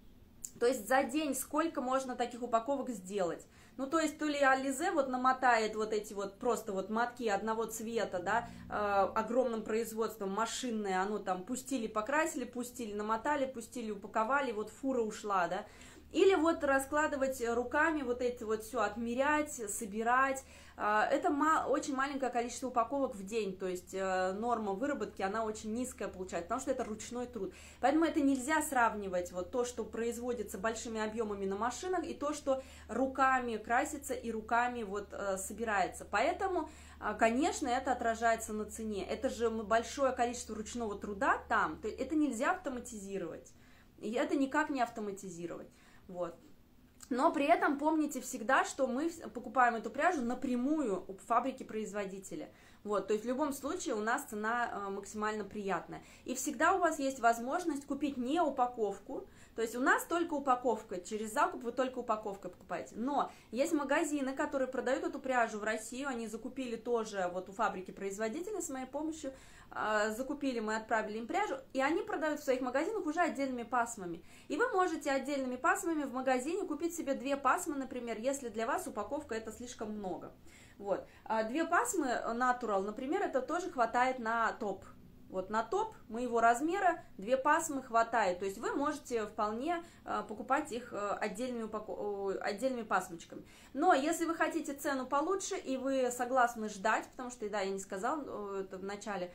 То есть за день сколько можно таких упаковок сделать? Ну, то есть, то ли Ализе вот намотает вот эти вот просто вот мотки одного цвета, да, огромным производством, машинное, оно там пустили, покрасили, пустили, намотали, пустили, упаковали, вот фура ушла, да. Или вот раскладывать руками, вот эти вот все отмерять, собирать. Это очень маленькое количество упаковок в день, то есть норма выработки, она очень низкая получается, потому что это ручной труд. Поэтому это нельзя сравнивать, вот то, что производится большими объемами на машинах, и то, что руками красится и руками вот собирается. Поэтому, конечно, это отражается на цене. Это же большое количество ручного труда там, это нельзя автоматизировать, и это никак не автоматизировать. Вот. Но при этом помните всегда, что мы покупаем эту пряжу напрямую у фабрики-производителя. Вот, то есть в любом случае у нас цена максимально приятная. И всегда у вас есть возможность купить не упаковку, то есть у нас только упаковка, через закуп вы только упаковкой покупаете. Но есть магазины, которые продают эту пряжу в Россию, они закупили тоже вот у фабрики-производителя с моей помощью, закупили, мы отправили им пряжу, и они продают в своих магазинах уже отдельными пасмами. И вы можете отдельными пасмами в магазине купить себе 2 пасмы, например, если для вас упаковка это слишком много. Вот. А 2 пасмы Natural, например, это тоже хватает на топ. Вот на топ моего размера 2 пасмы хватает. То есть вы можете вполне покупать их отдельными пасмочками. Но если вы хотите цену получше и вы согласны ждать, потому что, да, я не сказала это в начале,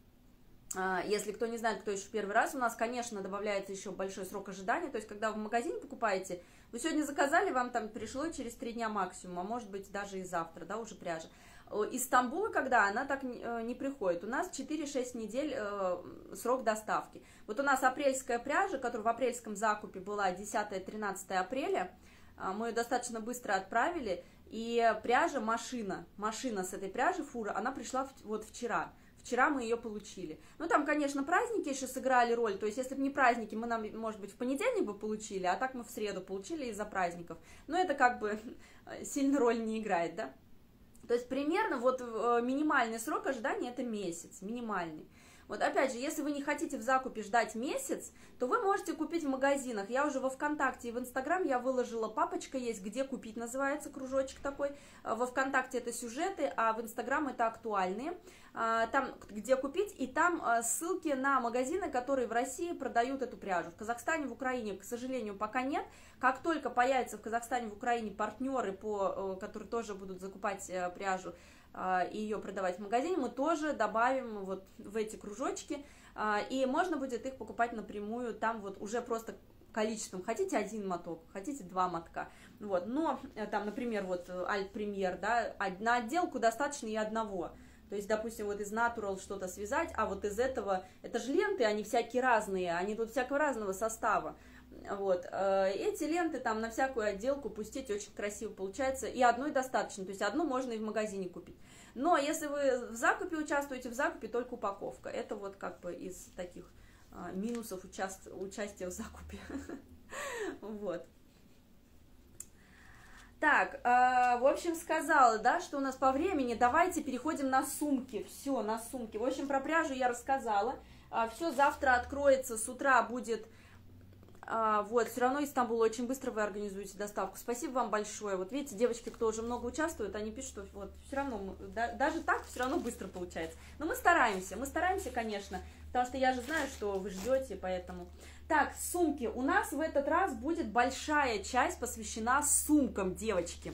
если кто не знает, кто еще в первый раз, у нас, конечно, добавляется еще большой срок ожидания. То есть, когда вы в магазине покупаете, вы сегодня заказали, вам там пришло через 3 дня максимум, а может быть даже и завтра, да, уже пряжа. Из Стамбула, когда она так не приходит, у нас 4-6 недель срок доставки. Вот у нас апрельская пряжа, которая в апрельском закупе была 10-13 апреля, мы ее достаточно быстро отправили, и пряжа, машина с этой пряжи, фура, она пришла вот вчера. Вчера мы ее получили. Ну, там, конечно, праздники еще сыграли роль. То есть, если бы не праздники, мы, может быть, в понедельник бы получили, а так мы в среду получили из-за праздников. Но это как бы сильно роль не играет, да? То есть, примерно вот минимальный срок ожидания – это месяц, минимальный. Вот опять же, если вы не хотите в закупе ждать месяц, то вы можете купить в магазинах. Я уже во ВКонтакте и в Инстаграм я выложила, папочка есть, где купить, называется, кружочек такой. Во ВКонтакте это сюжеты, а в Инстаграм это актуальные. Там, где купить, и там ссылки на магазины, которые в России продают эту пряжу. В Казахстане, в Украине, к сожалению, пока нет. Как только появятся в Казахстане, в Украине партнеры, которые тоже будут закупать пряжу и ее продавать в магазине, мы тоже добавим вот в эти кружочки, и можно будет их покупать напрямую, там вот уже просто количеством, хотите 1 моток, хотите 2 мотка, вот, но там, например, вот Альт Премьер, да, на отделку достаточно и одного. То есть, допустим, вот из Natural что-то связать, а вот из этого, это же ленты, они всякие разные, они тут всякого разного состава. Вот, эти ленты там на всякую отделку пустить очень красиво получается, и одной достаточно, то есть одну можно и в магазине купить. Но если вы в закупе участвуете, в закупе только упаковка. Это вот как бы из таких минусов участия в закупе. Вот. Так, в общем, сказала, да, что у нас по времени. Давайте переходим на сумки. Все, на сумки. В общем, про пряжу я рассказала. Все завтра откроется, с утра будет. Вот, все равно из Стамбула очень быстро вы организуете доставку. Спасибо вам большое. Вот видите, девочки, кто уже много участвует, они пишут, что вот все равно, даже так все равно быстро получается. Но мы стараемся, конечно, потому что я же знаю, что вы ждете, поэтому. Так, сумки. У нас в этот раз будет большая часть посвящена сумкам, девочки.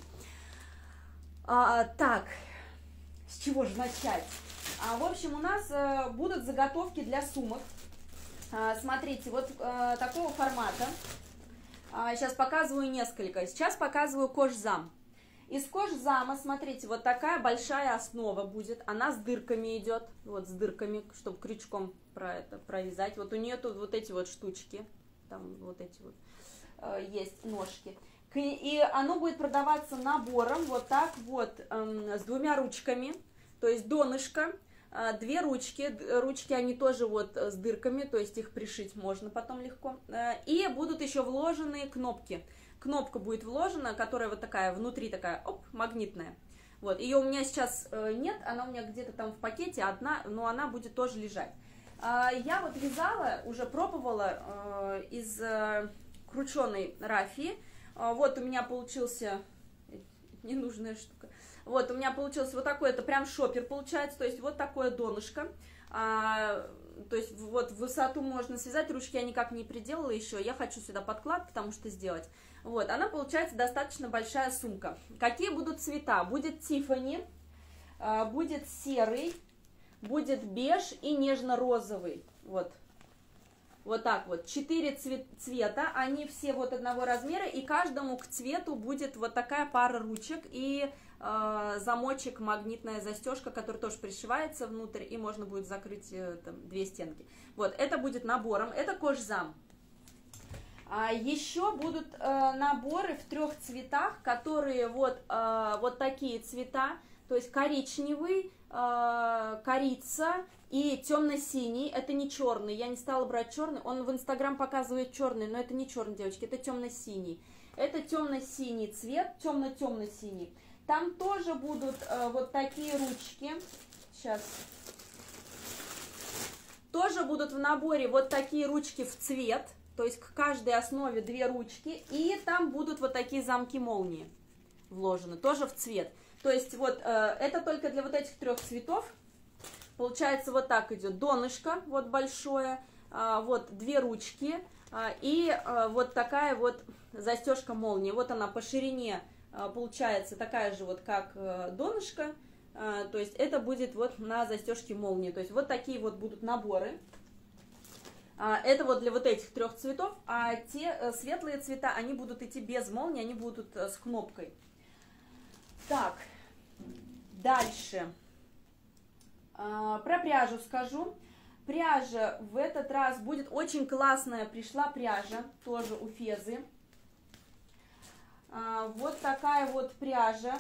Так, с чего же начать? В общем, у нас будут заготовки для сумок. Смотрите, вот такого формата. Сейчас показываю несколько. Сейчас показываю кожзам. Из кожзама, смотрите, вот такая большая основа будет. Она с дырками идет. Вот с дырками, чтобы крючком провязать. Вот у нее тут вот эти вот штучки. Там вот эти вот есть ножки. И оно будет продаваться набором вот так вот с 2 ручками. То есть донышко. 2 ручки они тоже вот с дырками, то есть их пришить можно потом легко. И будут еще вложены кнопки. Кнопка будет вложена, которая вот такая, внутри такая, оп, магнитная. Вот, ее у меня сейчас нет, она у меня где-то там в пакете одна, но она будет тоже лежать. Я вот вязала, уже пробовала из крученой рафии. Вот у меня получился, ненужная штука. Вот, у меня получился вот такой, это прям шопер получается, то есть вот такое донышко. То есть вот высоту можно связать, ручки я никак не приделала еще, я хочу сюда подклад, потому что сделать. Вот, она получается достаточно большая сумка. Какие будут цвета? Будет Тиффани, будет серый, будет беж и нежно-розовый. Вот. Вот так вот, 4 цвета, они все вот одного размера, и каждому к цвету будет вот такая пара ручек и замочек, магнитная застежка, которая тоже пришивается внутрь, и можно будет закрыть там 2 стенки. Вот, это будет набором, это кожзам. Еще будут наборы в 3 цветах, которые вот такие цвета, то есть коричневый, корица и темно-синий. Это не черный, я не стала брать черный, он в Инстаграм показывает черный, но это не черный, девочки, это темно-синий. Это темно-синий цвет, темно-темно-синий. Там тоже будут вот такие ручки. Сейчас. Тоже будут в наборе вот такие ручки в цвет. То есть к каждой основе 2 ручки. И там будут вот такие замки молнии вложены. Тоже в цвет. То есть вот это только для вот этих 3 цветов. Получается, вот так идет донышко, вот большое, вот 2 ручки и вот такая вот застежка молнии. Вот она по ширине получается такая же вот, как донышко, то есть это будет вот на застежке молнии. То есть вот такие вот будут наборы. Это вот для вот этих 3 цветов, а те светлые цвета, они будут идти без молнии, они будут с кнопкой. Так, дальше. Про пряжу скажу. Пряжа в этот раз будет очень классная. Пришла пряжа, тоже у Фезы. Вот такая вот пряжа.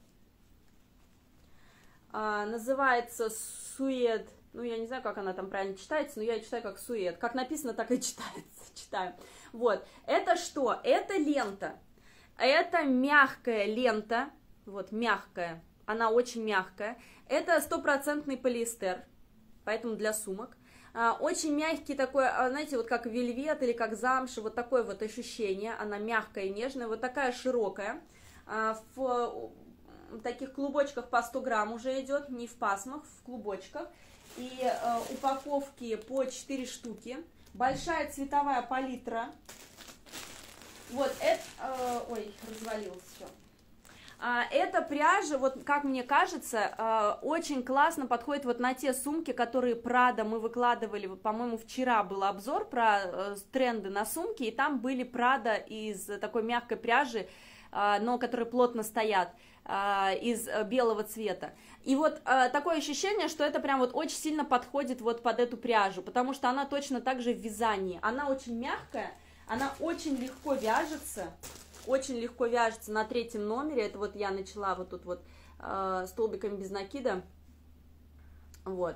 Называется сует. Ну, я не знаю, как она там правильно читается, но я читаю как сует. Как написано, так и читается. Читаю. Вот. Это что? Это лента. Это мягкая лента. Вот, мягкая. Она очень мягкая. Это 100% полиэстер, поэтому для сумок. Очень мягкий такой, знаете, вот как вельвет или как замша, вот такое вот ощущение. Она мягкая и нежная, вот такая широкая. В таких клубочках по 100 грамм уже идет, не в пасмах, в клубочках. И упаковки по 4 штуки. Большая цветовая палитра. Вот это... ой, развалилось все. Эта пряжа, вот как мне кажется, очень классно подходит вот на те сумки, которые Prada мы выкладывали, вот, по-моему, вчера был обзор про тренды на сумки, и там были Prada из такой мягкой пряжи, но которые плотно стоят, из белого цвета. И вот такое ощущение, что это прям вот очень сильно подходит вот под эту пряжу, потому что она точно так же в вязании. Она очень мягкая, она очень легко вяжется. Очень легко вяжется на 3 номере. Это вот я начала вот тут вот столбиками без накида. Вот.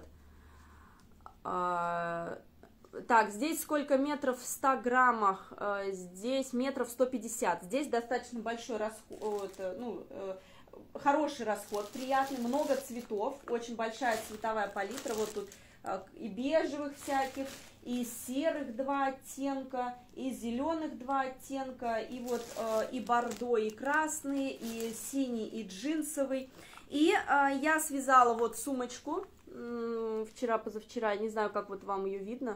Так, здесь сколько метров в 100 граммах? Здесь метров 150. Здесь достаточно большой расход, ну, хороший расход, приятный, много цветов, очень большая цветовая палитра. Вот тут и бежевых всяких, и серых 2 оттенка, и зеленых 2 оттенка, и вот и бордо, и красный, и синий, и джинсовый. И я связала вот сумочку вчера-позавчера, не знаю, как вот вам ее видно,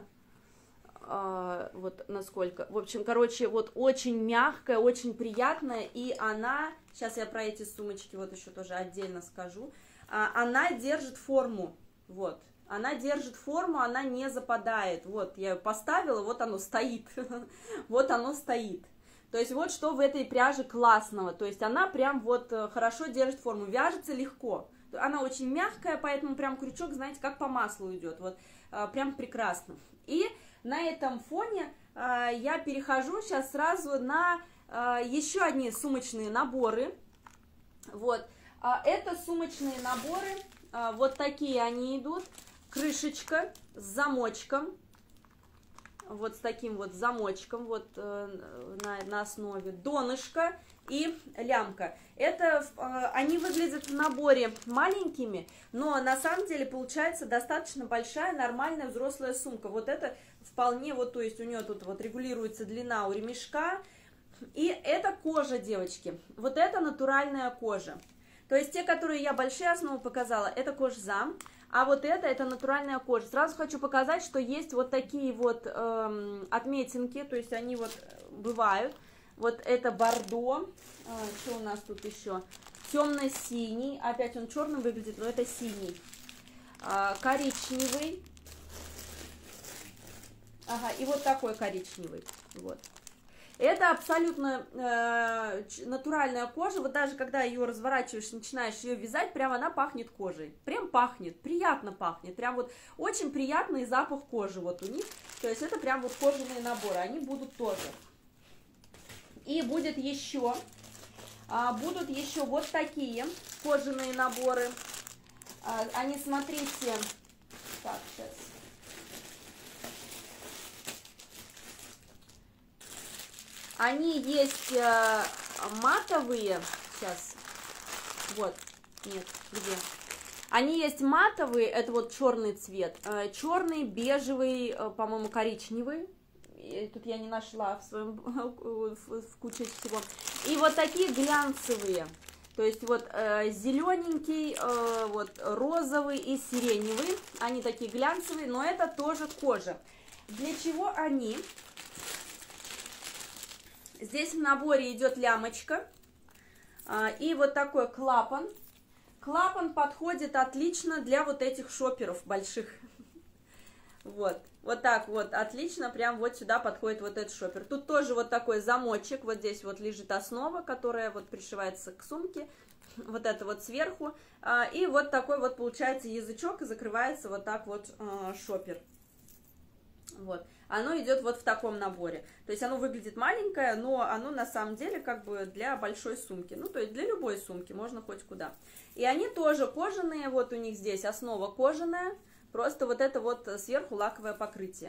вот насколько. В общем, короче, вот очень мягкая, очень приятная, и она, сейчас я про эти сумочки вот еще тоже отдельно скажу, она держит форму, вот. Она держит форму, она не западает. Вот, я ее поставила, вот оно стоит. Вот оно стоит. То есть, вот что в этой пряже классного. То есть, она прям вот хорошо держит форму. Вяжется легко. Она очень мягкая, поэтому прям крючок, знаете, как по маслу идет. Вот, прям прекрасно. И на этом фоне я перехожу сейчас сразу на еще одни сумочные наборы. Вот. Это сумочные наборы. Вот такие они идут. Крышечка с замочком, вот с таким вот замочком, вот на основе донышко и лямка. Это, они выглядят в наборе маленькими, но на самом деле получается достаточно большая, нормальная взрослая сумка. Вот это вполне, вот, то есть у нее тут вот регулируется длина у ремешка. И это кожа, девочки, вот это натуральная кожа. То есть те, которые я большие основы показала, это кожзам. А вот это натуральная кожа. Сразу хочу показать, что есть вот такие вот отметинки, то есть они вот бывают. Вот это бордо, что у нас тут еще? Темно-синий, опять он черным выглядит, но это синий. Коричневый. Ага, и вот такой коричневый, вот. Это абсолютно натуральная кожа, вот даже когда ее разворачиваешь, начинаешь ее вязать, прям она пахнет кожей, прям пахнет, приятно пахнет, прям вот очень приятный запах кожи вот у них, то есть это прям вот кожаные наборы, они будут тоже. И будут еще вот такие кожаные наборы, они, смотрите, так, сейчас. Они есть матовые, сейчас, вот, нет, где? Они есть матовые, это вот черный цвет, черный, бежевый, по-моему, коричневый, тут я не нашла в куче всего, и вот такие глянцевые, То есть вот зелененький, вот розовый и сиреневый. Они такие глянцевые, но это тоже кожа. Для чего они? Здесь в наборе идет лямочка и вот такой клапан. Клапан подходит отлично для вот этих шоперов больших. Вот, вот так вот, отлично, прям вот сюда подходит вот этот шопер. Тут тоже вот такой замочек, вот здесь вот лежит основа, которая вот пришивается к сумке, вот это вот сверху. И вот такой вот получается язычок, и закрывается вот так вот шопер. Вот, оно идет вот в таком наборе. То есть оно выглядит маленькое, но оно на самом деле как бы для большой сумки. Ну, то есть для любой сумки, можно хоть куда. И они тоже кожаные, вот у них здесь основа кожаная, просто вот это вот сверху лаковое покрытие.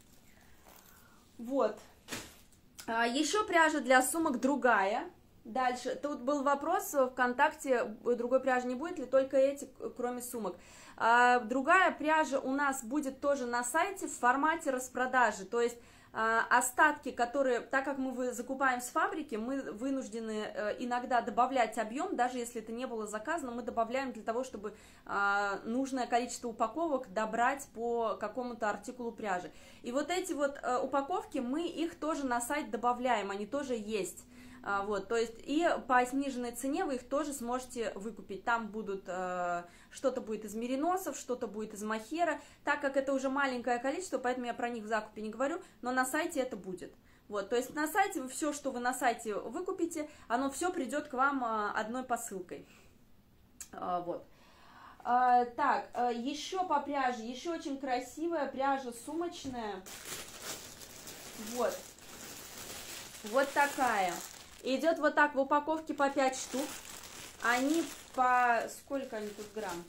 Вот. Еще пряжа для сумок другая. Дальше, тут был вопрос ВКонтакте, другой пряжи не будет ли, только эти, кроме сумок. Другая пряжа у нас будет тоже на сайте в формате распродажи, то есть остатки, которые, так как мы закупаем с фабрики, мы вынуждены иногда добавлять объем, даже если это не было заказано, мы добавляем для того, чтобы нужное количество упаковок добрать по какому-то артикулу пряжи. И вот эти вот упаковки, мы их тоже на сайт добавляем, они тоже есть. Вот, то есть и по сниженной цене вы их тоже сможете выкупить. Там будут, что-то будет из мериносов, что-то будет из мохера. Так как это уже маленькое количество, поэтому я про них в закупе не говорю, но на сайте это будет. Вот, то есть на сайте все, что вы на сайте выкупите, оно все придет к вам одной посылкой. Вот. Так, еще по пряже, еще очень красивая пряжа сумочная. Вот. Вот такая. Идет вот так в упаковке по 5 штук. Они по... Сколько они тут грамм?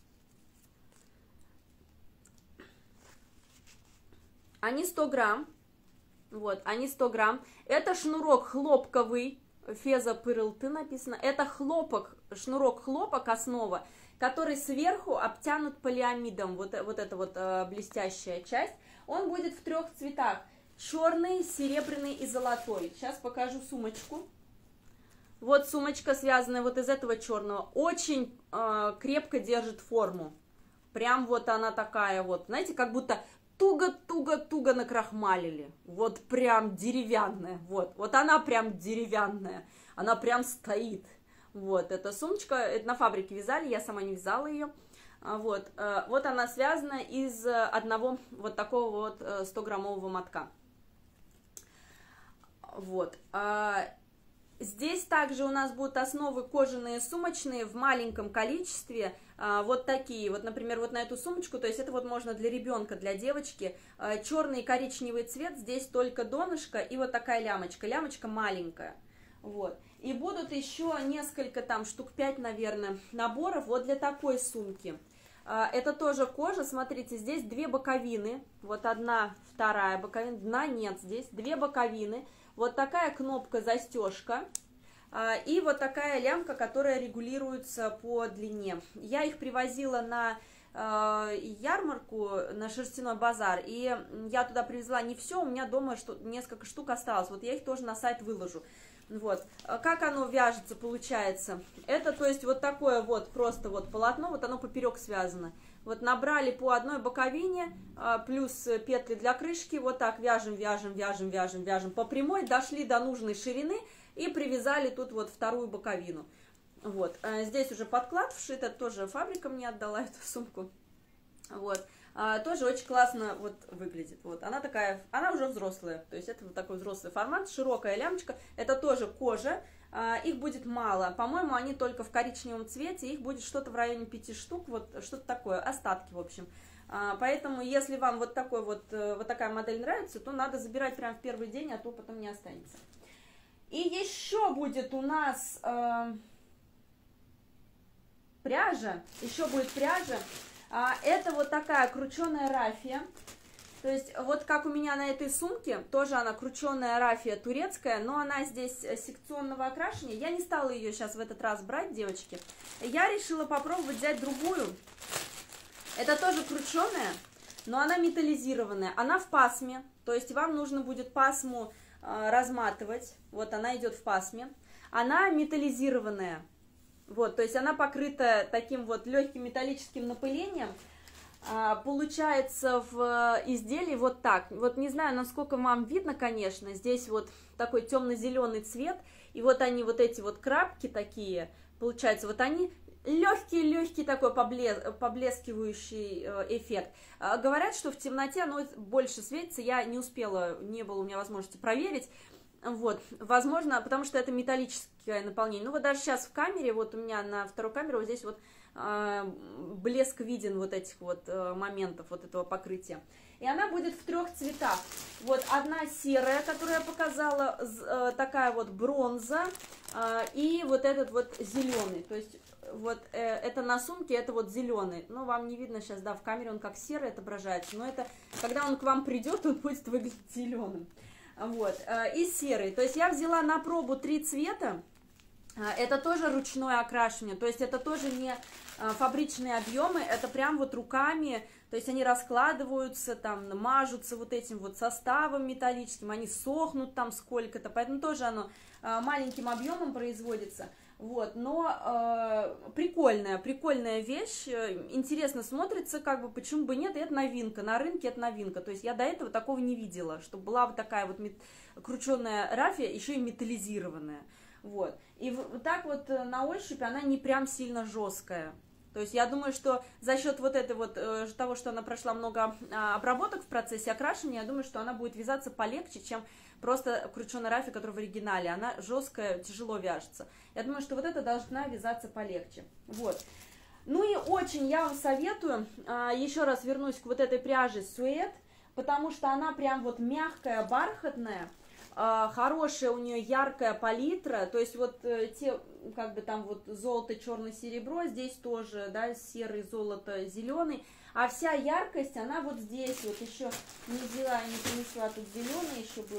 Они 100 грамм. Вот, они 100 грамм. Это шнурок хлопковый. Феза пырылты написано. Это шнурок хлопок, основа, который сверху обтянут полиамидом. Вот эта вот блестящая часть. Он будет в 3 цветах. Черный, серебряный и золотой. Сейчас покажу сумочку. Вот сумочка, связанная вот из этого черного. Очень крепко держит форму. Прям вот она такая вот. Знаете, как будто туго-туго-туго накрахмалили. Вот прям деревянная. Вот она прям деревянная. Она прям стоит. Вот эта сумочка, это на фабрике вязали, я сама не вязала ее. Вот она связана из одного вот такого вот 100-граммового мотка. Вот. Здесь также у нас будут основы кожаные сумочные в маленьком количестве, вот такие, вот, например, вот на эту сумочку, то есть это вот можно для ребенка, для девочки, черный и коричневый цвет, здесь только донышко и вот такая лямочка маленькая, вот. И будут еще несколько, там, штук 5, наверное, наборов вот для такой сумки. Это тоже кожа, смотрите, здесь 2 боковины, вот одна, вторая боковина, дна нет здесь, 2 боковины. Вот такая кнопка застежка и вот такая лямка, которая регулируется по длине. Я их привозила на ярмарку, на шерстяной базар, и я туда привезла не все, у меня дома несколько штук осталось. Вот я их тоже на сайт выложу. Вот. Как оно вяжется, получается? Это, то есть, вот такое вот просто вот полотно, вот оно поперек связано. Вот набрали по одной боковине, плюс петли для крышки, вот так вяжем по прямой, дошли до нужной ширины и привязали тут вот вторую боковину. Вот, здесь уже подклад вшит, это тоже фабрика мне отдала эту сумку. Вот, тоже очень классно вот выглядит. Вот, она такая, она уже взрослая, то есть это вот такой взрослый формат, широкая лямочка, это тоже кожа. Их будет мало, по-моему, они только в коричневом цвете, их будет что-то в районе 5 штук, вот что-то такое, остатки, в общем. Поэтому, если вам вот такая модель нравится, то надо забирать прямо в первый день, а то потом не останется. И еще будет у нас пряжа, это вот такая крученая рафия. То есть, вот как у меня на этой сумке, тоже она крученая рафия турецкая, но она здесь секционного окрашивания. Я не стала ее сейчас в этот раз брать, девочки. Я решила попробовать взять другую. Это тоже крученая, но она металлизированная. Она в пасме, то есть вам нужно будет пасму разматывать. Вот она идет в пасме. Она металлизированная. Вот, то есть она покрыта таким вот легким металлическим напылением. Получается в изделии вот так. Вот не знаю, насколько вам видно, конечно, здесь вот такой темно-зеленый цвет, и вот они, вот эти вот крапки такие, получается, вот они легкий такой поблескивающий эффект. Говорят, что в темноте оно больше светится, я не успела, не было у меня возможности проверить. Вот, возможно, потому что это металлическое наполнение. Ну вот даже сейчас в камере, вот у меня на второй камере вот здесь вот блеск виден вот этих вот моментов, вот этого покрытия. И она будет в 3 цветах. Вот одна серая, которую я показала, такая вот бронза, и вот этот вот зеленый. То есть вот это на сумке, это вот зеленый. Ну, вам не видно сейчас, да, в камере он как серый отображается, но это, когда он к вам придет, он будет выглядеть зеленым. Вот, и серый. То есть я взяла на пробу 3 цвета. Это тоже ручное окрашивание, то есть это тоже не фабричные объемы, это прям вот руками, то есть они раскладываются, там, мажутся вот этим вот составом металлическим, они сохнут там сколько-то, поэтому тоже оно маленьким объемом производится. Вот, но прикольная вещь, интересно смотрится, как бы, почему бы нет, и это новинка, на рынке это новинка, то есть я до этого такого не видела, чтобы была вот такая вот крученая рафия, еще и металлизированная. Вот. И вот так вот на ощупь она не прям сильно жесткая. То есть я думаю, что за счет вот этой вот, того, что она прошла много обработок в процессе окрашивания, я думаю, что она будет вязаться полегче, чем просто крученая рафия, которая в оригинале. Она жесткая, тяжело вяжется. Я думаю, что вот это должна вязаться полегче. Вот. Ну и очень я вам советую, еще раз вернусь к вот этой пряже суэт, потому что она прям вот мягкая, бархатная. Хорошая у нее яркая палитра, то есть вот те, как бы там вот золото, черное, серебро, здесь тоже, да, серый, золото, зеленый, а вся яркость, она вот здесь, вот еще не взяла, не принесла, тут зеленый еще был,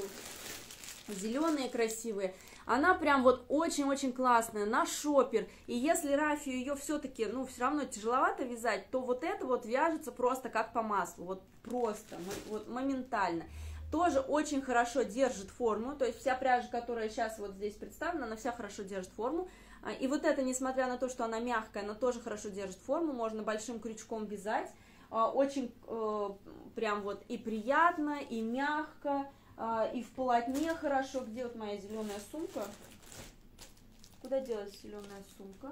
зеленые красивые, она прям вот очень-очень классная, на шопер, и если рафию ее все-таки, ну, все равно тяжеловато вязать, то вот это вот вяжется просто как по маслу, вот просто, вот моментально. Тоже очень хорошо держит форму, то есть вся пряжа, которая сейчас вот здесь представлена, она вся хорошо держит форму. И вот это, несмотря на то, что она мягкая, она тоже хорошо держит форму, можно большим крючком вязать. Очень прям вот и приятно, и мягко, и в полотне хорошо. Где вот моя зеленая сумка? Куда делась зеленая сумка?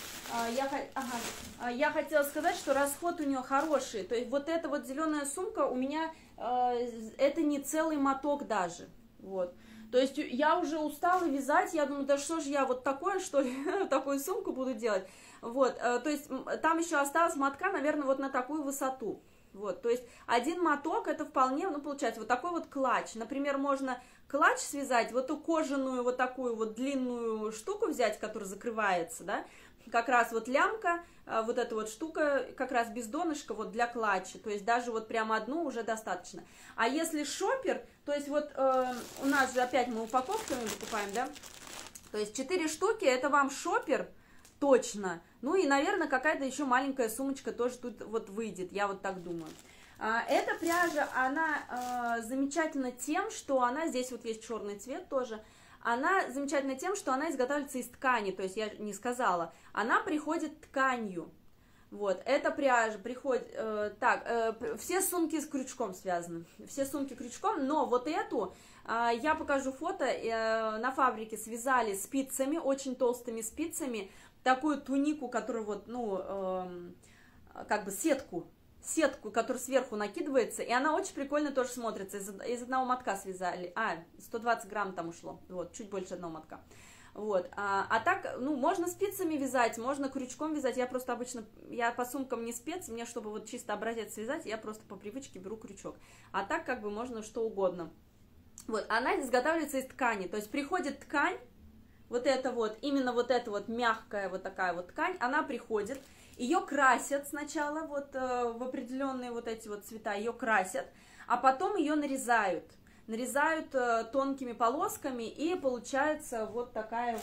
Я хотела сказать, что расход у нее хороший. То есть вот эта вот зеленая сумка у меня, это не целый моток даже. Вот. То есть я уже устала вязать, я думаю, да что ж я вот такое, что ли, такую сумку буду делать. Вот, то есть там еще осталось мотка, наверное, вот на такую высоту. Вот, то есть один моток это вполне, ну, получается, вот такой вот клатч. Например, можно клатч связать, вот ту кожаную вот такую вот длинную штуку взять, которая закрывается, да, как раз вот лямка, вот эта вот штука, как раз без донышка, вот для клатча, то есть даже вот прямо одну уже достаточно. А если шопер, то есть вот у нас же опять мы упаковками покупаем, да, то есть 4 штуки, это вам шопер точно, ну и, наверное, какая-то еще маленькая сумочка тоже тут вот выйдет, я вот так думаю. Эта пряжа, она замечательна тем, что она, здесь вот есть черный цвет тоже, она замечательна тем, что она изготавливается из ткани, то есть я не сказала, она приходит тканью. Вот, эта пряжа приходит, все сумки с крючком связаны, все сумки крючком, но вот эту, я покажу фото, на фабрике связали спицами, очень толстыми спицами, такую тунику, которая вот, ну, как бы сетку, которая сверху накидывается, и она очень прикольно тоже смотрится, из одного мотка связали, 120 грамм там ушло, вот, чуть больше одного мотка. Вот, а так, ну, можно спицами вязать, можно крючком вязать, я просто обычно, я по сумкам не спец, мне, чтобы вот чисто образец связать, я просто по привычке беру крючок, а так, как бы, можно что угодно. Вот, она изготавливается из ткани, то есть приходит ткань, вот это вот, именно вот эта вот мягкая вот такая вот ткань, она приходит, ее красят сначала, вот, в определенные вот эти вот цвета, ее красят, а потом ее нарезают тонкими полосками, и получается вот такая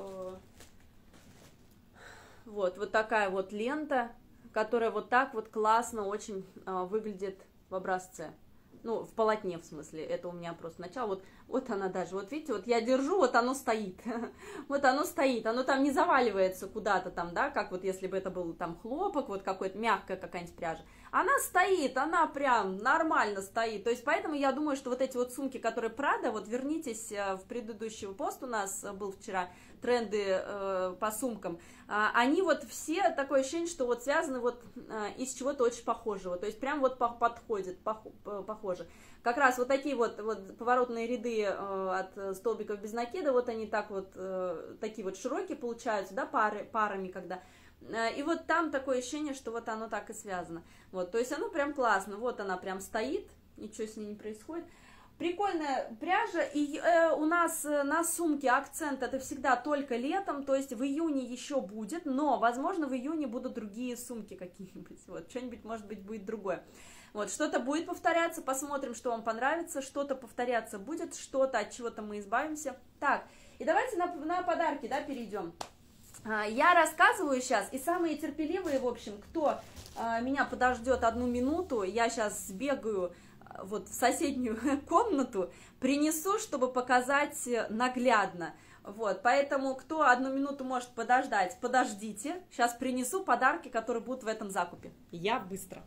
вот такая вот лента, которая вот так вот классно очень выглядит в образце. ну, в полотне, в смысле, это у меня просто начало, вот она даже, вот видите, вот я держу, вот оно стоит, вот оно стоит, оно там не заваливается куда-то там, да, как вот если бы это был там хлопок, вот какой-то мягкая какая-нибудь пряжа, она стоит, она прям нормально стоит, то есть поэтому я думаю, что вот эти вот сумки, которые Prada, вот вернитесь в предыдущий пост у нас был вчера, тренды по сумкам, они вот все, такое ощущение, что вот связаны вот из чего-то очень похожего, то есть прям вот подходит, похоже. Как раз вот такие вот поворотные ряды от столбиков без накида, вот они так вот, такие вот широкие получаются, да, парами, когда... И вот там такое ощущение, что вот оно так и связано. Вот, то есть оно прям классно, вот она прям стоит, ничего с ней не происходит. Прикольная пряжа, и у нас на сумке акцент это всегда только летом, то есть в июне еще будет, но, возможно, в июне будут другие сумки какие-нибудь, вот, что-нибудь, может быть, будет другое. Вот, что-то будет повторяться, посмотрим, что вам понравится, что-то повторяться будет, что-то, от чего-то мы избавимся. Так, и давайте на подарки, да, перейдем. Я рассказываю сейчас, и самые терпеливые, в общем, кто меня подождет 1 минуту, я сейчас сбегаю вот в соседнюю комнату, принесу, чтобы показать наглядно. Вот, поэтому кто 1 минуту может подождать, подождите. Сейчас принесу подарки, которые будут в этом закупе. Я быстро.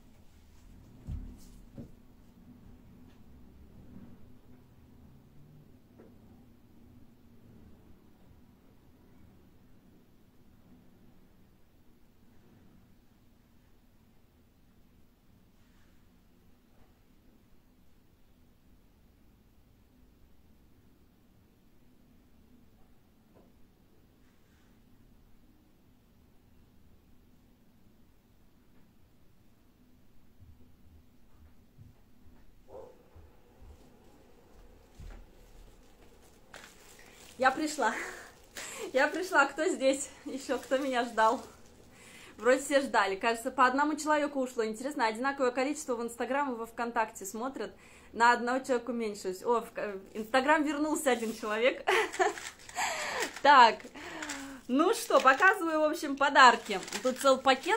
Я пришла. Я пришла. Кто здесь? Еще кто меня ждал? Вроде все ждали. Кажется, по одному человеку ушло. Интересно, одинаковое количество в Инстаграм и во ВКонтакте смотрят. На одного человека уменьшилось. О, в Инстаграм вернулся 1 человек. Так. Ну что, показываю, в общем, подарки. Тут целый пакет.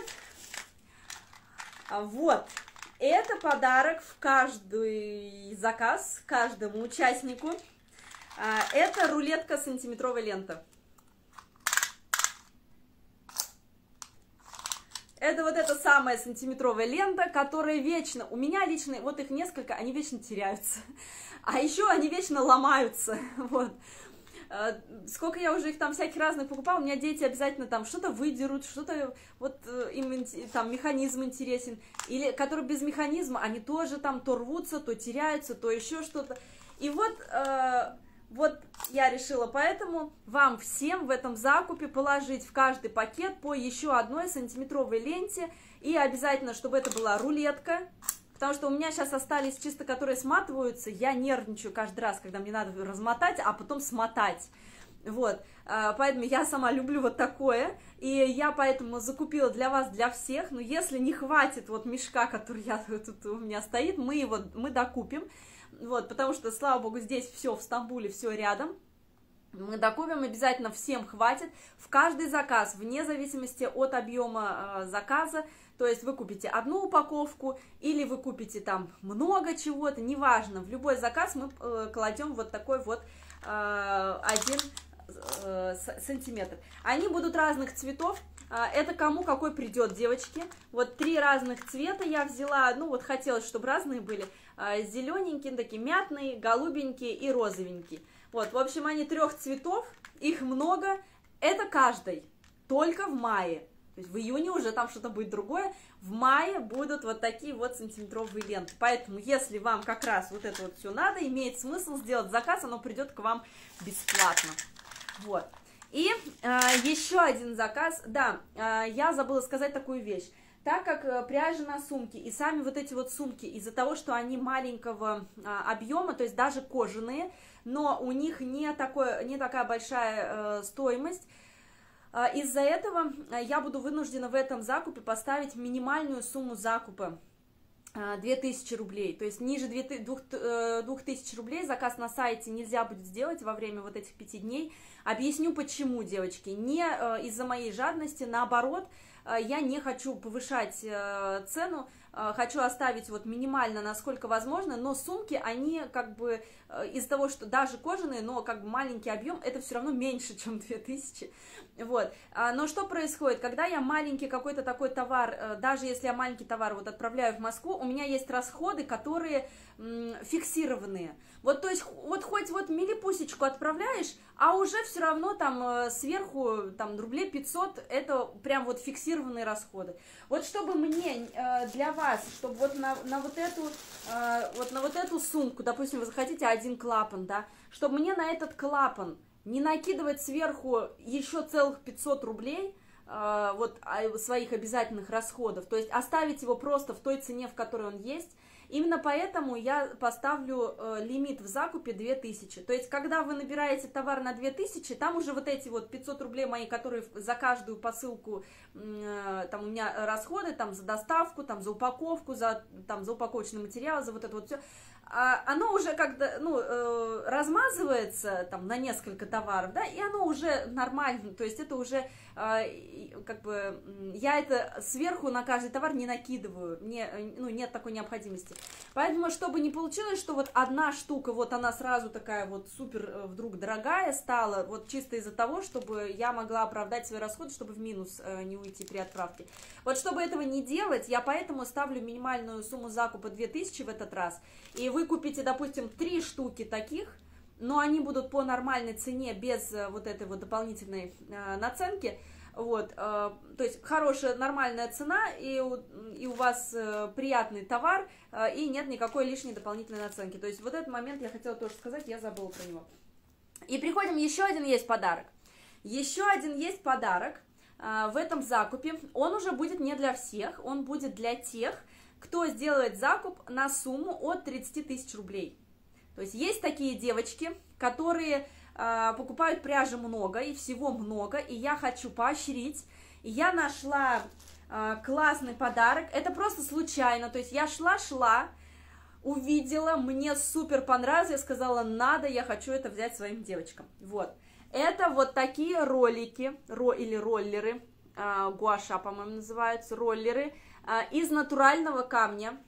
Вот. Это подарок в каждый заказ, каждому участнику. Это рулетка сантиметровой ленты. Это вот эта самая сантиметровая лента, которая вечно, у меня лично, вот их несколько, они вечно теряются. А еще они вечно ломаются. Вот. Сколько я уже их там всяких разных покупала, у меня дети обязательно там что-то выдерут, что-то, вот им там механизм интересен. Или которые без механизма, они тоже там то рвутся, то теряются, то еще что-то. И вот я решила поэтому вам всем в этом закупе положить в каждый пакет по еще 1 сантиметровой ленте. И обязательно, чтобы это была рулетка. Потому что у меня сейчас остались чисто, которые сматываются. Я нервничаю каждый раз, когда мне надо размотать, а потом смотать. Вот, поэтому я сама люблю вот такое. И я поэтому закупила для вас, для всех. Но если не хватит вот мешка, который тут у меня стоит, мы докупим. Вот, потому что, слава богу, здесь все в Стамбуле, все рядом. Мы докупим, обязательно всем хватит. В каждый заказ, вне зависимости от объема заказа, то есть вы купите 1 упаковку или вы купите там много чего-то, неважно. В любой заказ мы кладем вот такой вот 1 сантиметр. Они будут разных цветов. Это кому какой придет, девочки. Вот 3 разных цвета я взяла. Ну, вот хотелось, чтобы разные были. Зелененькие, такие мятные, голубенькие и розовенькие. Вот, в общем, они 3 цветов. Их много. Это каждый. Только в мае. То есть в июне уже там что-то будет другое. В мае будут вот такие вот сантиметровые ленты. Поэтому, если вам как раз вот это вот все надо, имеет смысл сделать заказ, оно придет к вам бесплатно. Вот. И еще 1 заказ. Да, я забыла сказать такую вещь. Так как пряжа на сумки и сами вот эти вот сумки, из-за того, что они маленького объема, то есть даже кожаные, но у них не такая большая стоимость, из-за этого я буду вынуждена в этом закупе поставить минимальную сумму закупа 2000 рублей, то есть ниже 2000 рублей заказ на сайте нельзя будет сделать во время вот этих 5 дней. Объясню почему, девочки, не из-за моей жадности, наоборот, я не хочу повышать цену, хочу оставить вот минимально, насколько возможно, но сумки, они как бы из-за того, что даже кожаные, но как бы маленький объем, это все равно меньше, чем 2000, вот. Но что происходит, когда я маленький какой-то такой товар, даже если я маленький товар вот отправляю в Москву, у меня есть расходы, которые фиксированные, вот, то есть, вот хоть вот милипусечку отправляешь, а уже все равно там сверху, там, рублей 500, это прям вот фиксированные расходы. Вот чтобы мне, для вас, чтобы вот на вот эту сумку, допустим, вы захотите один клапан, да, чтобы мне на этот клапан не накидывать сверху еще целых 500 рублей, вот, своих обязательных расходов, то есть оставить его просто в той цене, в которой он есть. Именно поэтому я поставлю лимит в закупе 2000. То есть, когда вы набираете товар на 2000, там уже вот эти вот 500 рублей мои, которые за каждую посылку, там у меня расходы, там за доставку, там за упаковку, там за упаковочный материал, за вот это вот все, оно уже как-то, ну, размазывается там на несколько товаров, да, и оно уже нормально, то есть это уже как бы, я это сверху на каждый товар не накидываю, ну, нет такой необходимости. Поэтому, чтобы не получилось, что вот одна штука, вот она сразу такая вот супер вдруг дорогая стала, вот чисто из-за того, чтобы я могла оправдать свои расходы, чтобы в минус не уйти при отправке. Вот чтобы этого не делать, я поэтому ставлю минимальную сумму закупа 2000 в этот раз, и вы купите, допустим, 3 штуки таких, но они будут по нормальной цене, без вот этой вот дополнительной наценки, вот, то есть хорошая, нормальная цена, и у вас приятный товар, и нет никакой лишней дополнительной наценки. То есть вот этот момент я хотела тоже сказать, я забыла про него. И приходим, еще один есть подарок. Еще один есть подарок в этом закупе, он уже будет не для всех, он будет для тех, кто сделает закуп на сумму от 30 000 рублей. То есть есть такие девочки, которые покупают пряжи много и всего много, и я хочу поощрить. И я нашла классный подарок, это просто случайно, то есть я шла, увидела, мне супер понравилось, я сказала, надо, я хочу это взять своим девочкам. Вот, это вот такие ролики, или роллеры, гуаша, по-моему, называются, роллеры, из натурального камня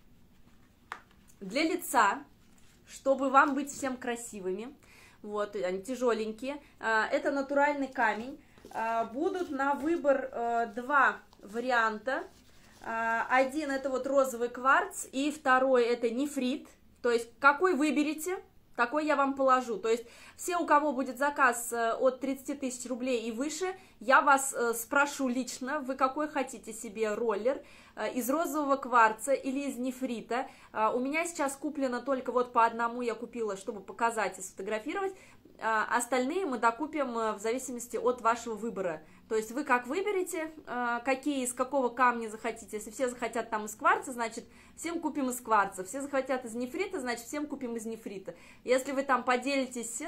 для лица, чтобы вам быть всем красивыми. Вот, они тяжеленькие. Это натуральный камень. Будут на выбор 2 варианта. Один это вот розовый кварц, и второй это нефрит. То есть какой выберете, такой я вам положу. То есть все, у кого будет заказ от 30 000 рублей и выше, я вас спрошу лично, вы какой хотите себе роллер, из розового кварца или из нефрита. У меня сейчас куплено только вот по одному, я купила, чтобы показать и сфотографировать. Остальные мы докупим в зависимости от вашего выбора. То есть вы как выберете, какие, из какого камня захотите. Если все захотят там из кварца, значит, всем купим из кварца. Все захотят из нефрита, значит, всем купим из нефрита. Если вы там поделитесь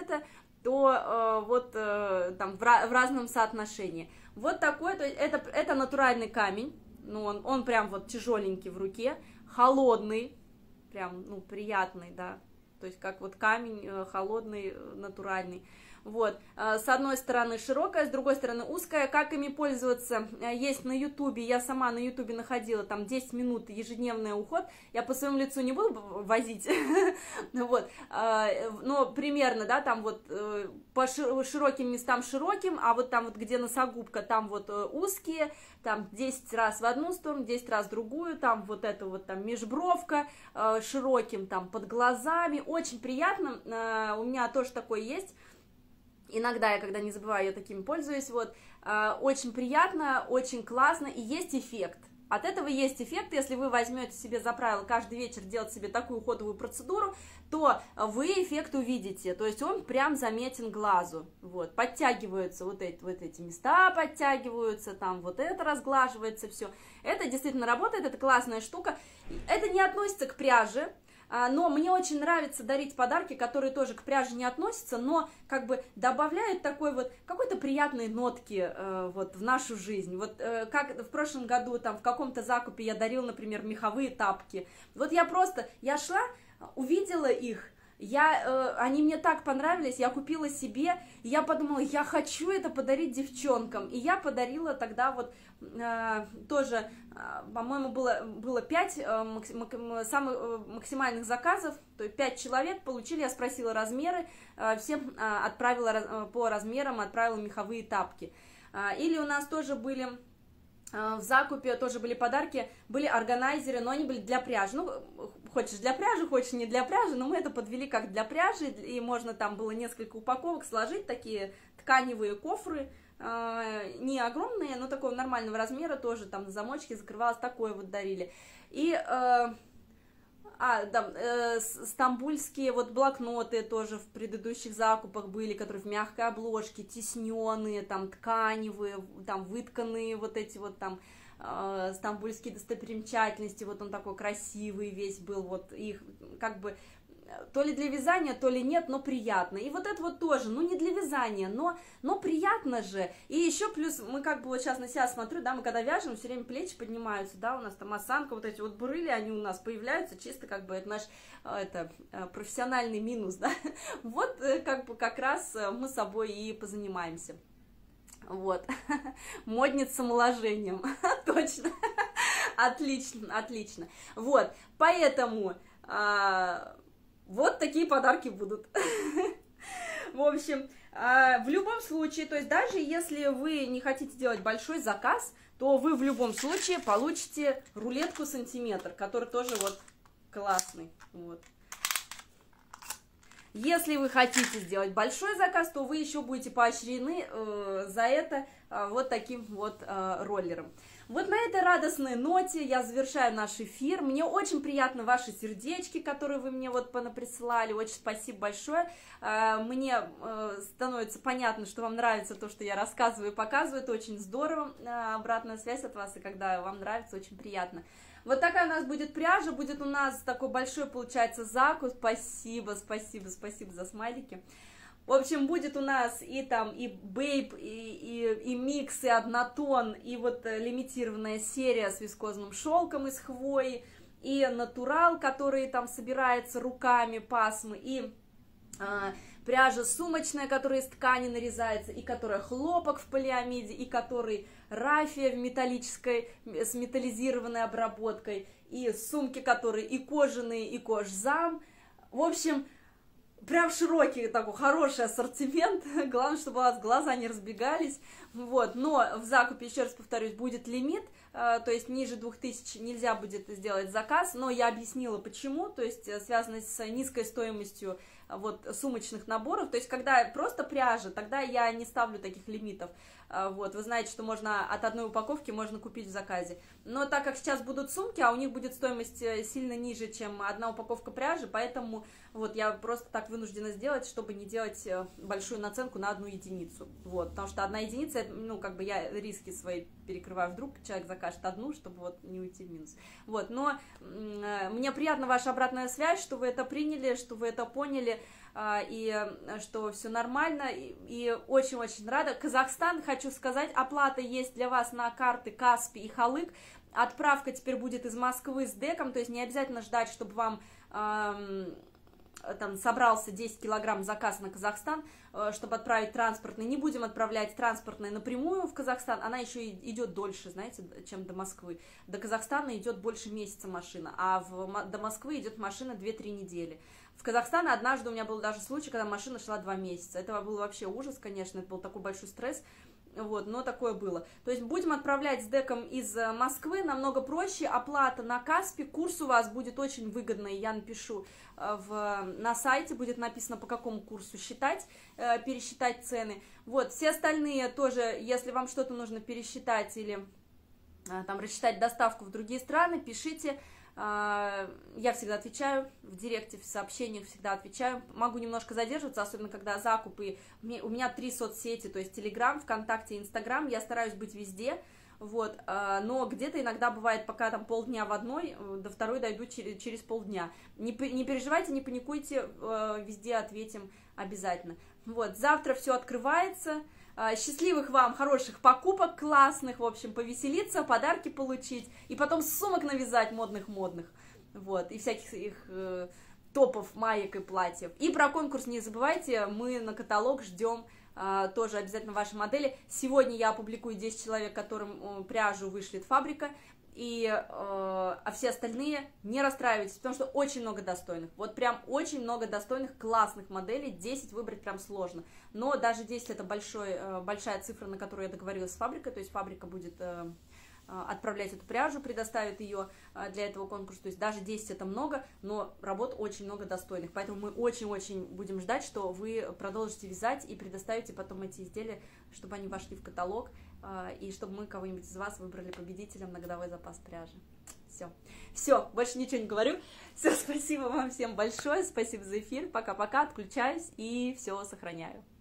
то вот там в разном соотношении. Вот такой, то есть это натуральный камень. Ну, он прям вот тяжеленький в руке, холодный, прям, ну, приятный, да. То есть как вот камень холодный, натуральный. Вот, с одной стороны широкая, с другой стороны узкая. Как ими пользоваться, есть на ютубе, я сама на ютубе находила, там 10 минут ежедневный уход. Я по своему лицу не буду возить, вот, но примерно, да, там вот по широким местам широким, а вот там вот где носогубка, там вот узкие, там 10 раз в одну сторону, 10 раз в другую, там вот это вот там межбровка, широким там под глазами, очень приятно, у меня тоже такое есть. Иногда я, когда не забываю, я такими пользуюсь, вот, очень приятно, очень классно, и есть эффект. От этого есть эффект, если вы возьмете себе за правило каждый вечер делать себе такую уходовую процедуру, то вы эффект увидите, то есть он прям заметен глазу, вот, подтягиваются вот эти места, подтягиваются, там вот это разглаживается, все. Это действительно работает, это классная штука, это не относится к пряже, но мне очень нравится дарить подарки, которые тоже к пряже не относятся, но как бы добавляют такой вот какой-то приятной нотки вот в нашу жизнь. Вот как в прошлом году там в каком-то закупе я дарила, например, меховые тапки. Вот я шла, увидела их, Они мне так понравились, я купила себе, и я подумала, я хочу это подарить девчонкам. И я подарила тогда вот тоже, по-моему, было 5 самых максимальных заказов, то есть 5 человек получили, я спросила размеры, всем отправила по размерам, отправила меховые тапки. Или у нас тоже были... В закупе тоже были подарки, были органайзеры, но они были для пряжи. Ну, хочешь для пряжи, хочешь не для пряжи, но мы это подвели как для пряжи, и можно там было несколько упаковок сложить, такие тканевые кофры, не огромные, но такого нормального размера, тоже там на замочке закрывалось, такое вот дарили. И... стамбульские вот блокноты тоже в предыдущих закупах были, которые в мягкой обложке, тисненные, там тканевые, там вытканные вот эти вот там стамбульские достопримечательности, вот он такой красивый весь был, вот их как бы то ли для вязания, то ли нет, но приятно. И вот это вот тоже, ну не для вязания, но приятно же. И еще плюс, мы как бы вот сейчас на себя смотрю, да, мы когда вяжем, все время плечи поднимаются, да, у нас там осанка, вот эти вот бурыли, они у нас появляются, чисто как бы это наш профессиональный минус, да. Вот как бы как раз мы собой и позанимаемся. Вот, модница моложением, точно, отлично, отлично. Вот, поэтому... Вот такие подарки будут. В общем, в любом случае, то есть даже если вы не хотите делать большой заказ, то вы в любом случае получите рулетку сантиметр, который тоже вот классный. Вот. Если вы хотите сделать большой заказ, то вы еще будете поощрены за это вот таким вот роллером. Вот на этой радостной ноте я завершаю наш эфир. Мне очень приятны ваши сердечки, которые вы мне вот понаприсылали. Очень спасибо большое. Мне становится понятно, что вам нравится то, что я рассказываю и показываю. Это очень здорово. Обратная связь от вас, и когда вам нравится, очень приятно. Вот такая у нас будет пряжа, будет у нас такой большой, получается, закуп. Спасибо, спасибо, спасибо за смайлики. В общем, будет у нас и там и бейб, и микс, и однотон, и вот лимитированная серия с вискозным шелком из хвои, и натурал, который там собирается руками, пасмы, и пряжа сумочная, которая из ткани нарезается, и которая хлопок в полиамиде, и который рафия в металлической, с металлизированной обработкой, и сумки, которые и кожаные, и кожзам. В общем... Прям широкий такой, хороший ассортимент, главное, чтобы у вас глаза не разбегались, вот, но в закупе, еще раз повторюсь, будет лимит, то есть ниже 2000 нельзя будет сделать заказ, но я объяснила почему, то есть связано с низкой стоимостью вот сумочных наборов, то есть когда просто пряжа, тогда я не ставлю таких лимитов, вот, вы знаете, что можно от одной упаковки можно купить в заказе, но так как сейчас будут сумки, а у них будет стоимость сильно ниже, чем одна упаковка пряжи, поэтому вот я просто так вынуждена сделать, чтобы не делать большую наценку на одну единицу, вот, потому что одна единица, ну, как бы я риски свои перекрываю, вдруг человек закажет одну, чтобы вот не уйти в минус, вот, но мне приятна ваша обратная связь, что вы это приняли, что вы это поняли, и что все нормально, и очень-очень рада. Казахстан, хочу сказать, оплата есть для вас на карты Каспи и Халык, отправка теперь будет из Москвы с деком, то есть не обязательно ждать, чтобы вам... там собрался 10 килограмм заказ на Казахстан, чтобы отправить транспортный. Не будем отправлять транспортный напрямую в Казахстан, она еще идет дольше, знаете, чем до Москвы. До Казахстана идет больше месяца машина, а до Москвы идет машина 2-3 недели. В Казахстане однажды у меня был даже случай, когда машина шла 2 месяца. Это был вообще ужас, конечно, это был такой большой стресс. Вот, но такое было. То есть будем отправлять с деком из Москвы, намного проще, оплата на Каспи, курс у вас будет очень выгодный, я напишу на сайте, будет написано, по какому курсу считать, пересчитать цены. Вот, все остальные тоже, если вам что-то нужно пересчитать или там рассчитать доставку в другие страны, пишите. Я всегда отвечаю в директе, в сообщениях всегда отвечаю. Могу немножко задерживаться, особенно когда закупы. У меня 3 соцсети, то есть Телеграм, ВКонтакте, Инстаграм. Я стараюсь быть везде, вот. Но где-то иногда бывает, пока там полдня в одной, до второй дойду через полдня. Не переживайте, не паникуйте, везде ответим обязательно. Вот, завтра все открывается. Счастливых вам, хороших покупок, классных, в общем, повеселиться, подарки получить, и потом сумок навязать модных-модных, вот, и всяких их топов маек и платьев. И про конкурс не забывайте, мы на каталог ждем тоже обязательно ваши модели. Сегодня я опубликую 10 человек, которым пряжу вышлет фабрика, а все остальные не расстраивайтесь, потому что очень много достойных, вот прям очень много достойных, классных моделей, 10 выбрать прям сложно, но даже 10 это большая цифра, на которую я договорилась с фабрикой, то есть фабрика будет отправлять эту пряжу, предоставит ее для этого конкурса, то есть даже 10 это много, но работ очень много достойных, поэтому мы очень-очень будем ждать, что вы продолжите вязать и предоставите потом эти изделия, чтобы они вошли в каталог, и чтобы мы кого-нибудь из вас выбрали победителем на годовой запас пряжи. Все, больше ничего не говорю, все, спасибо вам всем большое, спасибо за эфир, пока-пока, отключаюсь и все сохраняю.